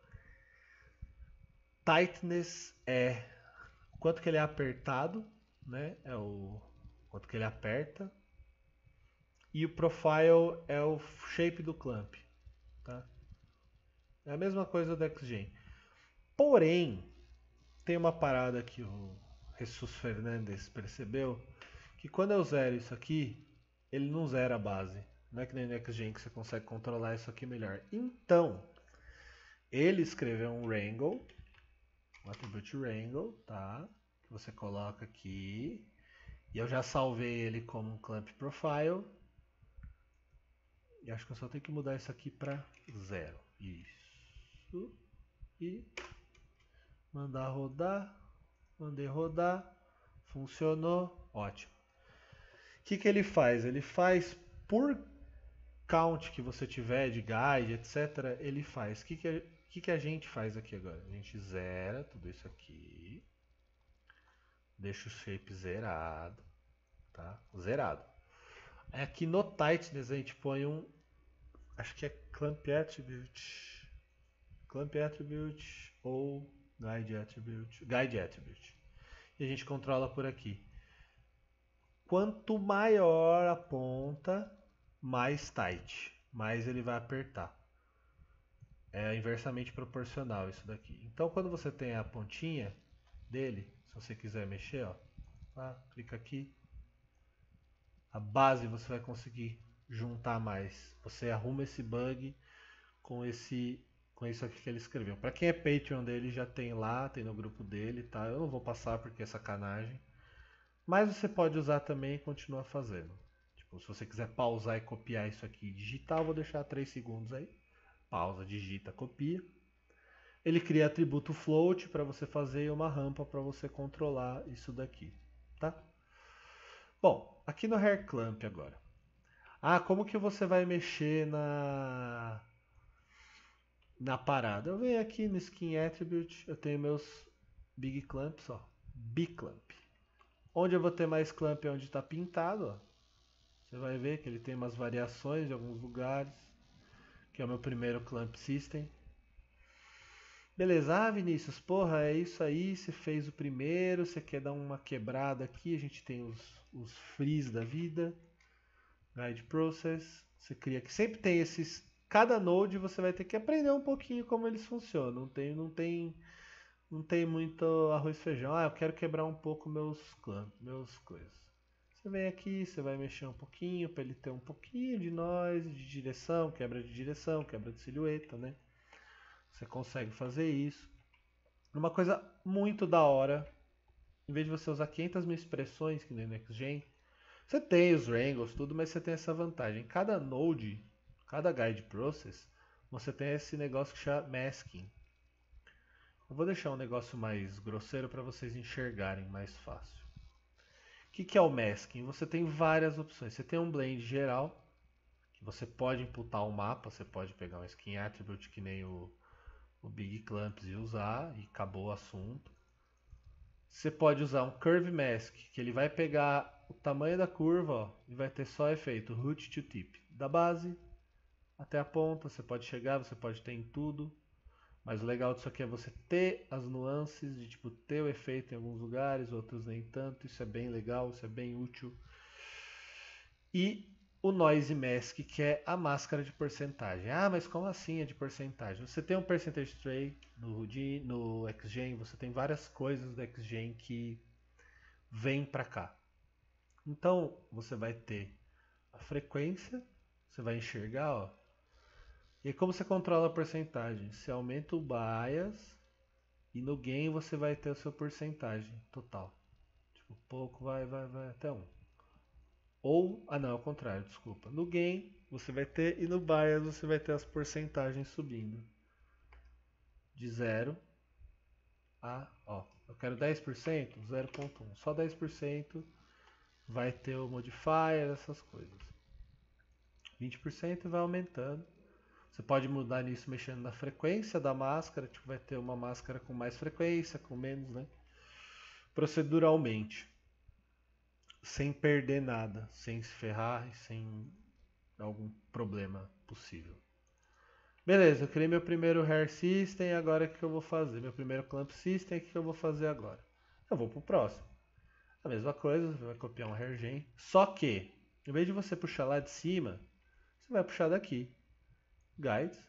Tightness é o quanto que ele é apertado, né? É o quanto que ele aperta. E o profile é o shape do clamp, tá? É a mesma coisa do NextGen. Porém, tem uma parada que o Jesus Fernandes percebeu, que quando eu zero isso aqui, ele não zera a base. Não é que nem no NextGen que você consegue controlar isso aqui melhor. Então, ele escreveu um wrangle, um attribute wrangle, tá? Que você coloca aqui. E eu já salvei ele como um clamp profile. E acho que eu só tenho que mudar isso aqui para zero. Isso. E mandar rodar. mandei rodar, funcionou, ótimo. O que, que ele faz? Ele faz por count que você tiver de guide, etcétera. Ele faz. O que, que, que, que a gente faz aqui agora? A gente zera tudo isso aqui, deixa o shape zerado, tá? Zerado. Aqui no tightness a gente põe um, acho que é clamp attribute, clamp attribute ou guide attribute, guide attribute. E a gente controla por aqui. Quanto maior a ponta, mais tight, mais ele vai apertar. É inversamente proporcional isso daqui. Então quando você tem a pontinha dele, se você quiser mexer, ó, tá? Clica aqui. A base você vai conseguir juntar mais. Você arruma esse bug com esse com isso aqui que ele escreveu. Para quem é Patreon dele já tem lá, tem no grupo dele, tá? Eu não vou passar porque é sacanagem. Mas você pode usar também e continuar fazendo. Tipo, se você quiser pausar e copiar isso aqui e digitar, eu vou deixar três segundos aí. Pausa, digita, copia. Ele cria atributo float para você fazer uma rampa para você controlar isso daqui, tá? Bom, aqui no Hair Clamp agora. Ah, como que você vai mexer na na parada? Eu venho aqui no Skin Attribute, eu tenho meus Big Clamps, ó, B-Clamp. Onde eu vou ter mais clamp é onde está pintado, ó. Você vai ver que ele tem umas variações em alguns lugares, que é o meu primeiro clamp system. Beleza, ah Vinícius, porra, é isso aí, você fez o primeiro, você quer dar uma quebrada aqui, a gente tem os, os frees da vida, guide process, você cria aqui, sempre tem esses, cada node você vai ter que aprender um pouquinho como eles funcionam, não tem, não tem, não tem muito arroz e feijão, ah, eu quero quebrar um pouco meus clamp, meus coisas. Você vem aqui, você vai mexer um pouquinho para ele ter um pouquinho de noise, de direção, quebra de direção, quebra de silhueta, né? Você consegue fazer isso. Uma coisa muito da hora, em vez de você usar quinhentas mil expressões que nem no XGen, você tem os wrangles, tudo, mas você tem essa vantagem. Cada node, cada guide process, você tem esse negócio que chama masking. Eu vou deixar um negócio mais grosseiro para vocês enxergarem mais fácil. O que, que é o masking? Você tem várias opções. Você tem um blend geral, que você pode imputar um mapa, você pode pegar um skin attribute que nem o, o Big Clamps e usar, e acabou o assunto. Você pode usar um Curve Mask, que ele vai pegar o tamanho da curva, ó, e vai ter só efeito root to tip. Da base até a ponta, você pode chegar, você pode ter em tudo. Mas o legal disso aqui é você ter as nuances de tipo ter o efeito em alguns lugares, outros nem tanto. Isso é bem legal, isso é bem útil. E o Noise Mask, que é a máscara de porcentagem. Ah, mas como assim é de porcentagem? Você tem um Percentage Tray no Houdini, no XGen, você tem várias coisas do XGen que vêm para cá. Então você vai ter a frequência, você vai enxergar, ó. E como você controla a porcentagem? Você aumenta o bias e no gain você vai ter a sua porcentagem total. Tipo, pouco vai, vai, vai até um. Ou, ah não, é o contrário, desculpa. No gain você vai ter e no bias você vai ter as porcentagens subindo. De zero a, ó, eu quero dez por cento, zero vírgula um. Só dez por cento vai ter o modifier, essas coisas. vinte por cento vai aumentando. Você pode mudar nisso mexendo na frequência da máscara, tipo, vai ter uma máscara com mais frequência, com menos, né? Proceduralmente. Sem perder nada, sem se ferrar e sem algum problema possível. Beleza, eu criei meu primeiro Hair System, agora o que eu vou fazer? Meu primeiro Clamp System, o que eu vou fazer agora? Eu vou pro próximo. A mesma coisa, você vai copiar um HairGen, só que, em vez de você puxar lá de cima, você vai puxar daqui. Guides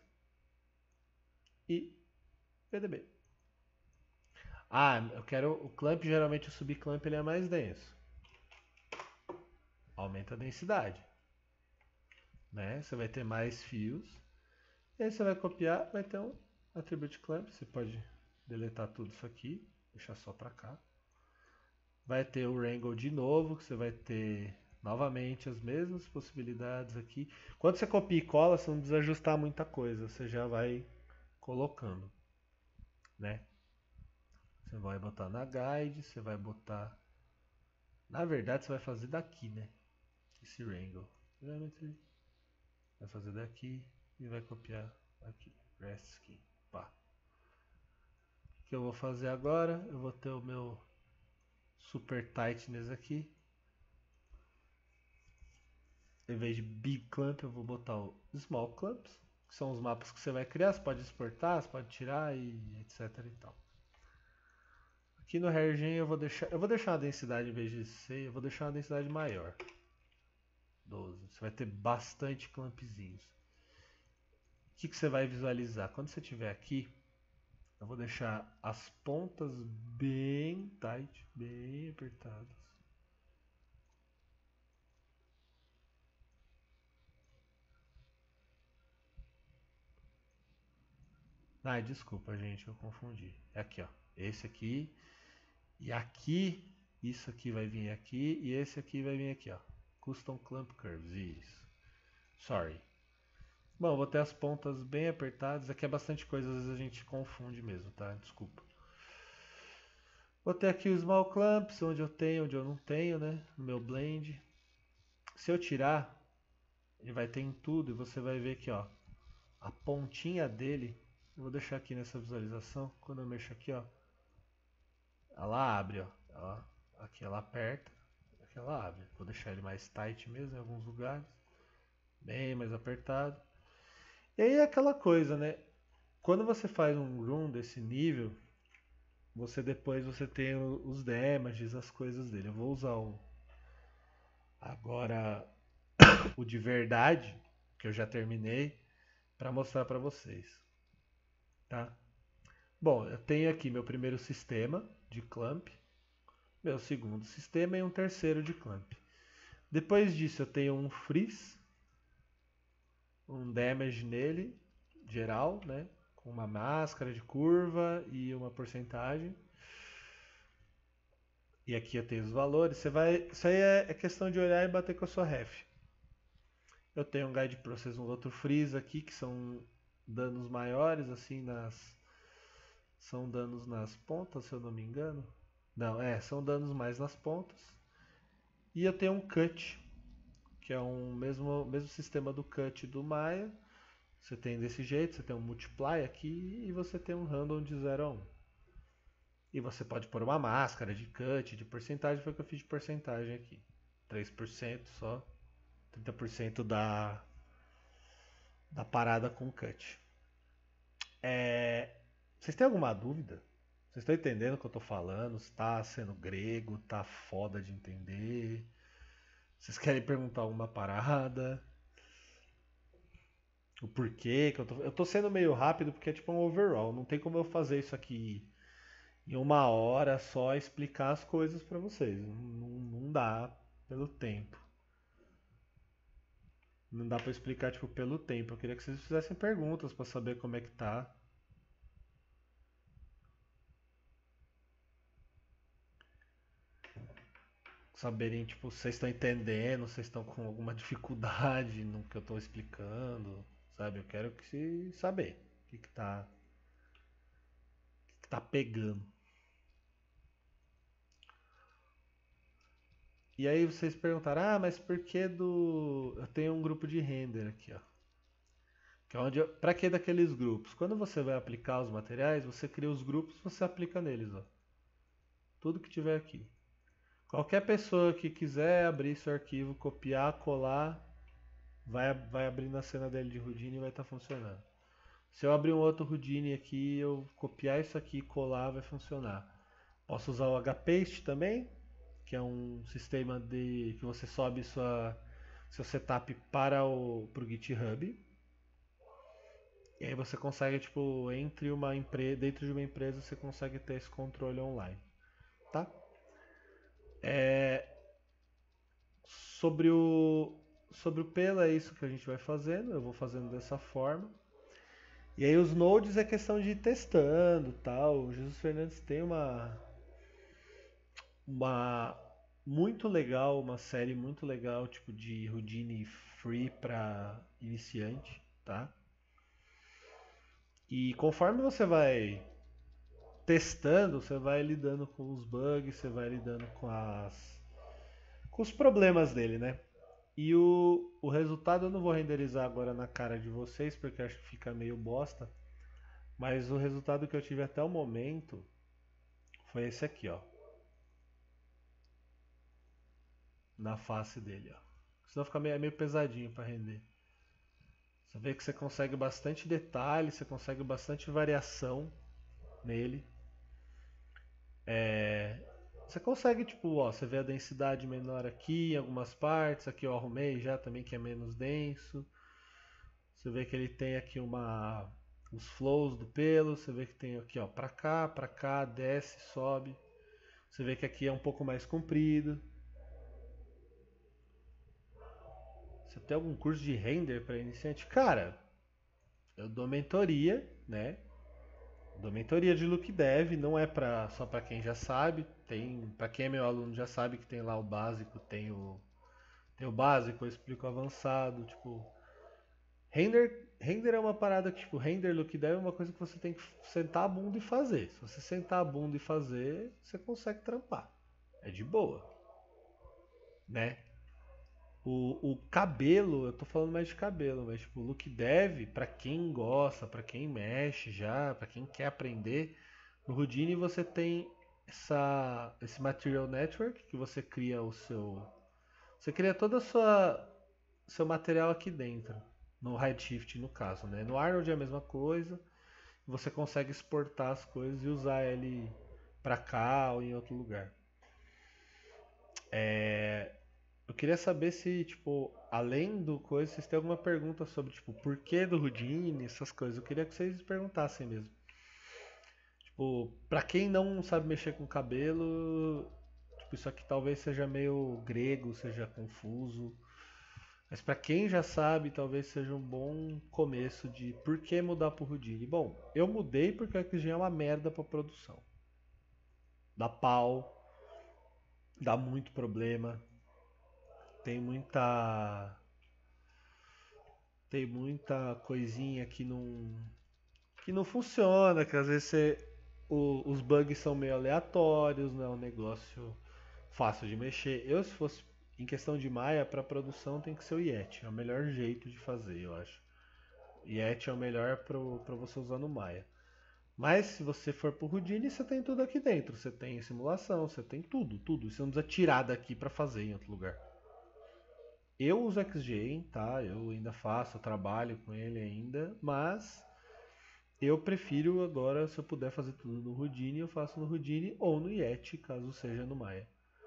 e P D B. Ah, eu quero o clamp, geralmente o subclamp ele é mais denso. Aumenta a densidade, né? Você vai ter mais fios. E aí você vai copiar, vai ter um attribute clamp, você pode deletar tudo isso aqui, deixar só para cá. Vai ter o wrangle de novo, que você vai ter novamente as mesmas possibilidades aqui. Quando você copia e cola, você não precisa ajustar muita coisa, você já vai colocando, né? Você vai botar na guide, você vai botar... Na verdade você vai fazer daqui, né? Esse Wrangle. Geometry. Vai fazer daqui e vai copiar aqui. Rest Skin. Pá. O que eu vou fazer agora? Eu vou ter o meu Super Tightness aqui. Em vez de Big Clamp, eu vou botar o Small Clamps, que são os mapas que você vai criar. Você pode exportar, você pode tirar e etc e tal. Aqui no Hairgen eu vou deixar, eu vou deixar a densidade, em vez de seis, eu vou deixar uma densidade maior. doze. Você vai ter bastante clampzinhos. O que, que você vai visualizar? Quando você estiver aqui, eu vou deixar as pontas bem tight, bem apertadas. Ah, desculpa, gente, eu confundi. É aqui, ó. Esse aqui. E aqui, isso aqui vai vir aqui. E esse aqui vai vir aqui, ó. Custom Clamp Curves. Isso. Sorry. Bom, vou ter as pontas bem apertadas. Aqui é bastante coisa, às vezes a gente confunde mesmo, tá? Desculpa. Vou ter aqui os Small Clamps, onde eu tenho, onde eu não tenho, né? No meu blend. Se eu tirar, ele vai ter em tudo e você vai ver aqui, ó. A pontinha dele, eu vou deixar aqui nessa visualização. Quando eu mexo aqui, ó. Ela abre, ó. Ela, aqui ela aperta, aqui ela abre. Vou deixar ele mais tight mesmo em alguns lugares. Bem mais apertado. E aí é aquela coisa, né? Quando você faz um room desse nível, você depois você tem os damages, as coisas dele. Eu vou usar o agora o de verdade, que eu já terminei, para mostrar para vocês, tá? Bom, eu tenho aqui meu primeiro sistema de clamp, meu segundo sistema e um terceiro de clamp. Depois disso eu tenho um freeze, um damage nele, geral, né? Com uma máscara de curva e uma porcentagem. E aqui eu tenho os valores. Você vai, isso aí é questão de olhar e bater com a sua ref. Eu tenho um guide process, um outro freeze aqui, que são danos maiores, assim, nas... São danos nas pontas, se eu não me engano. Não, é, são danos mais nas pontas. E eu tenho um cut, que é um mesmo, mesmo sistema do cut do Maya. Você tem desse jeito, você tem um multiply aqui e você tem um random de zero a um. E você pode pôr uma máscara de cut, de porcentagem, foi o que eu fiz de porcentagem aqui. três por cento só, trinta por cento da, da parada com cut. É, vocês têm alguma dúvida? Vocês estão entendendo o que eu estou falando? Está sendo grego? Tá foda de entender? Vocês querem perguntar alguma parada? O porquê que eu tô... Eu tô sendo meio rápido porque é tipo um overall. Não tem como eu fazer isso aqui em uma hora só explicar as coisas pra vocês. Não, não dá pelo tempo. Não dá pra explicar tipo pelo tempo. Eu queria que vocês fizessem perguntas pra saber como é que tá. Saberem, tipo, vocês estão entendendo, vocês estão com alguma dificuldade no que eu tô explicando, sabe? Eu quero que se saber o que que tá, o que que tá pegando. E aí vocês perguntaram, ah, mas por que do... Eu tenho um grupo de render aqui, ó. Que é onde eu... Pra que daqueles grupos? Quando você vai aplicar os materiais, você cria os grupos, você aplica neles, ó. Tudo que tiver aqui. Qualquer pessoa que quiser abrir seu arquivo, copiar, colar, vai, vai abrir na cena dele de Houdini e vai estar funcionando. Se eu abrir um outro Houdini aqui, eu copiar isso aqui e colar, vai funcionar. Posso usar o hpaste também, que é um sistema de que você sobe sua, seu setup para o pro GitHub. E aí você consegue, tipo, entre uma empresa, dentro de uma empresa, você consegue ter esse controle online, tá? É, sobre o sobre o pelo é isso que a gente vai fazendo, eu vou fazendo dessa forma. E aí os nodes é questão de ir testando, tal. O Jesus Fernandes tem uma uma muito legal, uma série muito legal, tipo de Houdini free para iniciante, tá? E conforme você vai testando, você vai lidando com os bugs, você vai lidando com as com os problemas dele, né? E o, o resultado eu não vou renderizar agora na cara de vocês, porque acho que fica meio bosta. Mas o resultado que eu tive até o momento foi esse aqui, ó. Na face dele, ó. Senão fica meio, meio pesadinho para render. Você vê que você consegue bastante detalhe, você consegue bastante variação nele. É, você consegue, tipo, ó, você vê a densidade menor aqui em algumas partes. Aqui eu arrumei já também que é menos denso. Você vê que ele tem aqui uma os flows do pelo. Você vê que tem aqui, ó, pra cá, pra cá, desce, sobe. Você vê que aqui é um pouco mais comprido. Você tem algum curso de render para iniciante? Cara, eu dou mentoria, né? Dou mentoria de look dev, não é pra, só para quem já sabe. Tem, para quem é meu aluno já sabe que tem lá o básico, tem o tem o básico, eu explico o avançado, tipo, render render é uma parada que tipo, render look dev é uma coisa que você tem que sentar a bunda e fazer. Se você sentar a bunda e fazer, você consegue trampar. É de boa, né? O, o cabelo, eu tô falando mais de cabelo, mas tipo, o look dev, pra quem gosta, pra quem mexe já, pra quem quer aprender, no Houdini você tem essa, esse Material Network que você cria o seu, você cria todo o sua seu material aqui dentro, no Redshift no caso, né? No Arnold é a mesma coisa, você consegue exportar as coisas e usar ele pra cá ou em outro lugar. É, eu queria saber se, tipo, além do coisa, vocês têm alguma pergunta sobre, tipo, o porquê do Houdini, essas coisas. Eu queria que vocês perguntassem mesmo. Tipo, pra quem não sabe mexer com cabelo, tipo, isso aqui talvez seja meio grego, seja confuso. Mas pra quem já sabe, talvez seja um bom começo de por que mudar pro Houdini. Bom, eu mudei porque o X G é uma merda pra produção. Dá pau, dá muito problema, tem muita tem muita coisinha que não que não funciona, que às vezes você, o- os bugs são meio aleatórios, não é um negócio fácil de mexer. Eu, se fosse em questão de Maya, para produção tem que ser o Yeti, é o melhor jeito de fazer, eu acho. Yeti é o melhor para você usar no Maya. Mas se você for pro Houdini, você tem tudo aqui dentro. Você tem simulação, você tem tudo, tudo. Você não precisa tirar daqui para fazer em outro lugar. Eu uso X G, tá? Eu ainda faço, eu trabalho com ele ainda, mas eu prefiro agora, se eu puder fazer tudo no Houdini, eu faço no Houdini ou no Yeti, caso seja no Maya.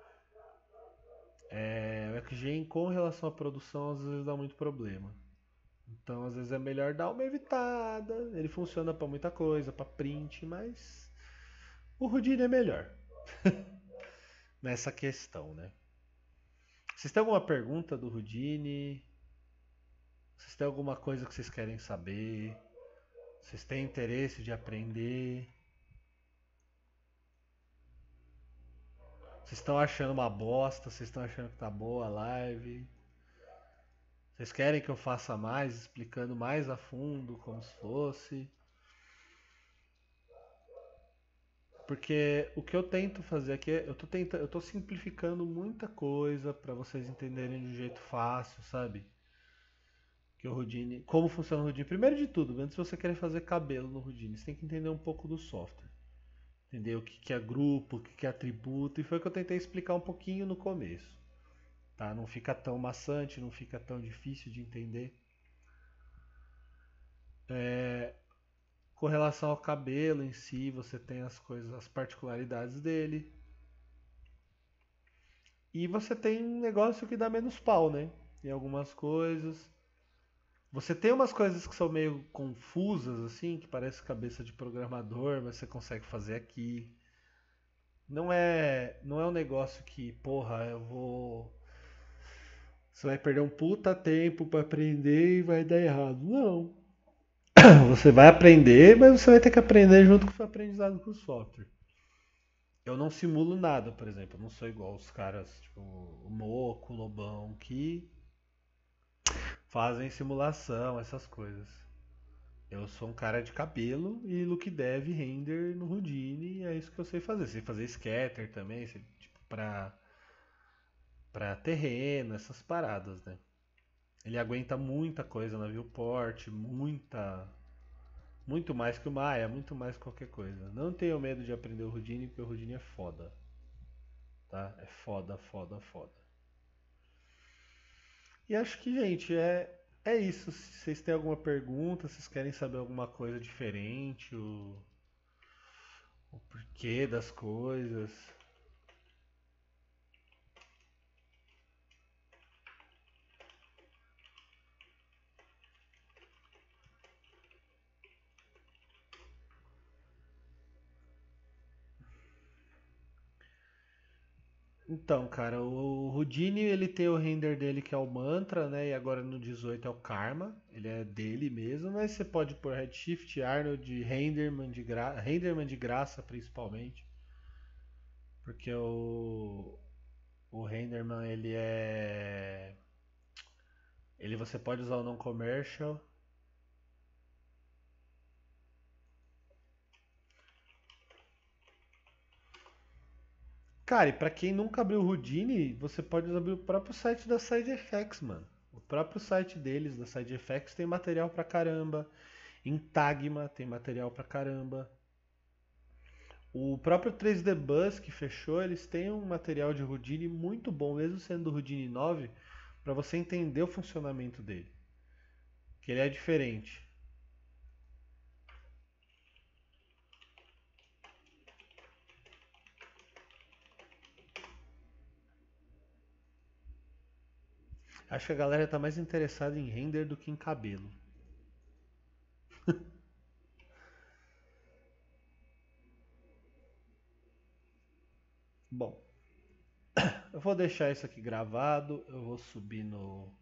É, o X G com relação à produção às vezes dá muito problema. Então às vezes é melhor dar uma evitada. Ele funciona para muita coisa, para print, mas o Houdini é melhor nessa questão, né? Vocês têm alguma pergunta do Houdini? Vocês têm alguma coisa que vocês querem saber? Vocês têm interesse de aprender? Vocês estão achando uma bosta? Vocês estão achando que tá boa a live? Vocês querem que eu faça mais, explicando mais a fundo, como se fosse? Porque o que eu tento fazer aqui é, eu tô tentando, eu tô simplificando muita coisa para vocês entenderem de um jeito fácil, sabe? Que o Houdini, como funciona o Houdini? Primeiro de tudo, antes de você querer fazer cabelo no Houdini, você tem que entender um pouco do software. Entender o que que é grupo, o que que é atributo, e foi o que eu tentei explicar um pouquinho no começo. Tá? Não fica tão maçante, não fica tão difícil de entender. É, com relação ao cabelo em si, você tem as coisas, as particularidades dele. E você tem um negócio que dá menos pau, né? Em algumas coisas. Você tem umas coisas que são meio confusas, assim, que parece cabeça de programador, mas você consegue fazer aqui. Não é, não é um negócio que, porra, eu vou. Você vai perder um puta tempo pra aprender e vai dar errado. Não. Você vai aprender, mas você vai ter que aprender junto com o seu aprendizado com o software. Eu não simulo nada, por exemplo. Eu não sou igual os caras, tipo, o Moco, o Lobão, que fazem simulação, essas coisas. Eu sou um cara de cabelo e look dev render no Houdini, é isso que eu sei fazer. Sei fazer scatter também, sei, tipo, pra, pra terreno, essas paradas, né? Ele aguenta muita coisa na viewport, muita, muito mais que o Maya, muito mais que qualquer coisa. Não tenho medo de aprender o Houdini, porque o Houdini é foda, tá? É foda, foda, foda. E acho que, gente, é, é isso. Se vocês têm alguma pergunta, se vocês querem saber alguma coisa diferente, o, o porquê das coisas. Então, cara, o Houdini ele tem o render dele que é o Mantra, né? E agora no dezoito é o Karma. Ele é dele mesmo, mas você pode pôr Redshift, Arnold, Renderman de, gra... Renderman de graça principalmente. Porque o, o Renderman ele é. Ele você pode usar o non-commercial. Cara, e pra quem nunca abriu o Houdini, você pode abrir o próprio site da SideFX, mano. O próprio site deles, da SideFX, tem material pra caramba. Em Tagma tem material pra caramba. O próprio três D Bus que fechou, eles têm um material de Houdini muito bom, mesmo sendo do Houdini nove, para você entender o funcionamento dele. Que ele é diferente. Acho que a galera tá mais interessada em render do que em cabelo. Bom, eu vou deixar isso aqui gravado, eu vou subir no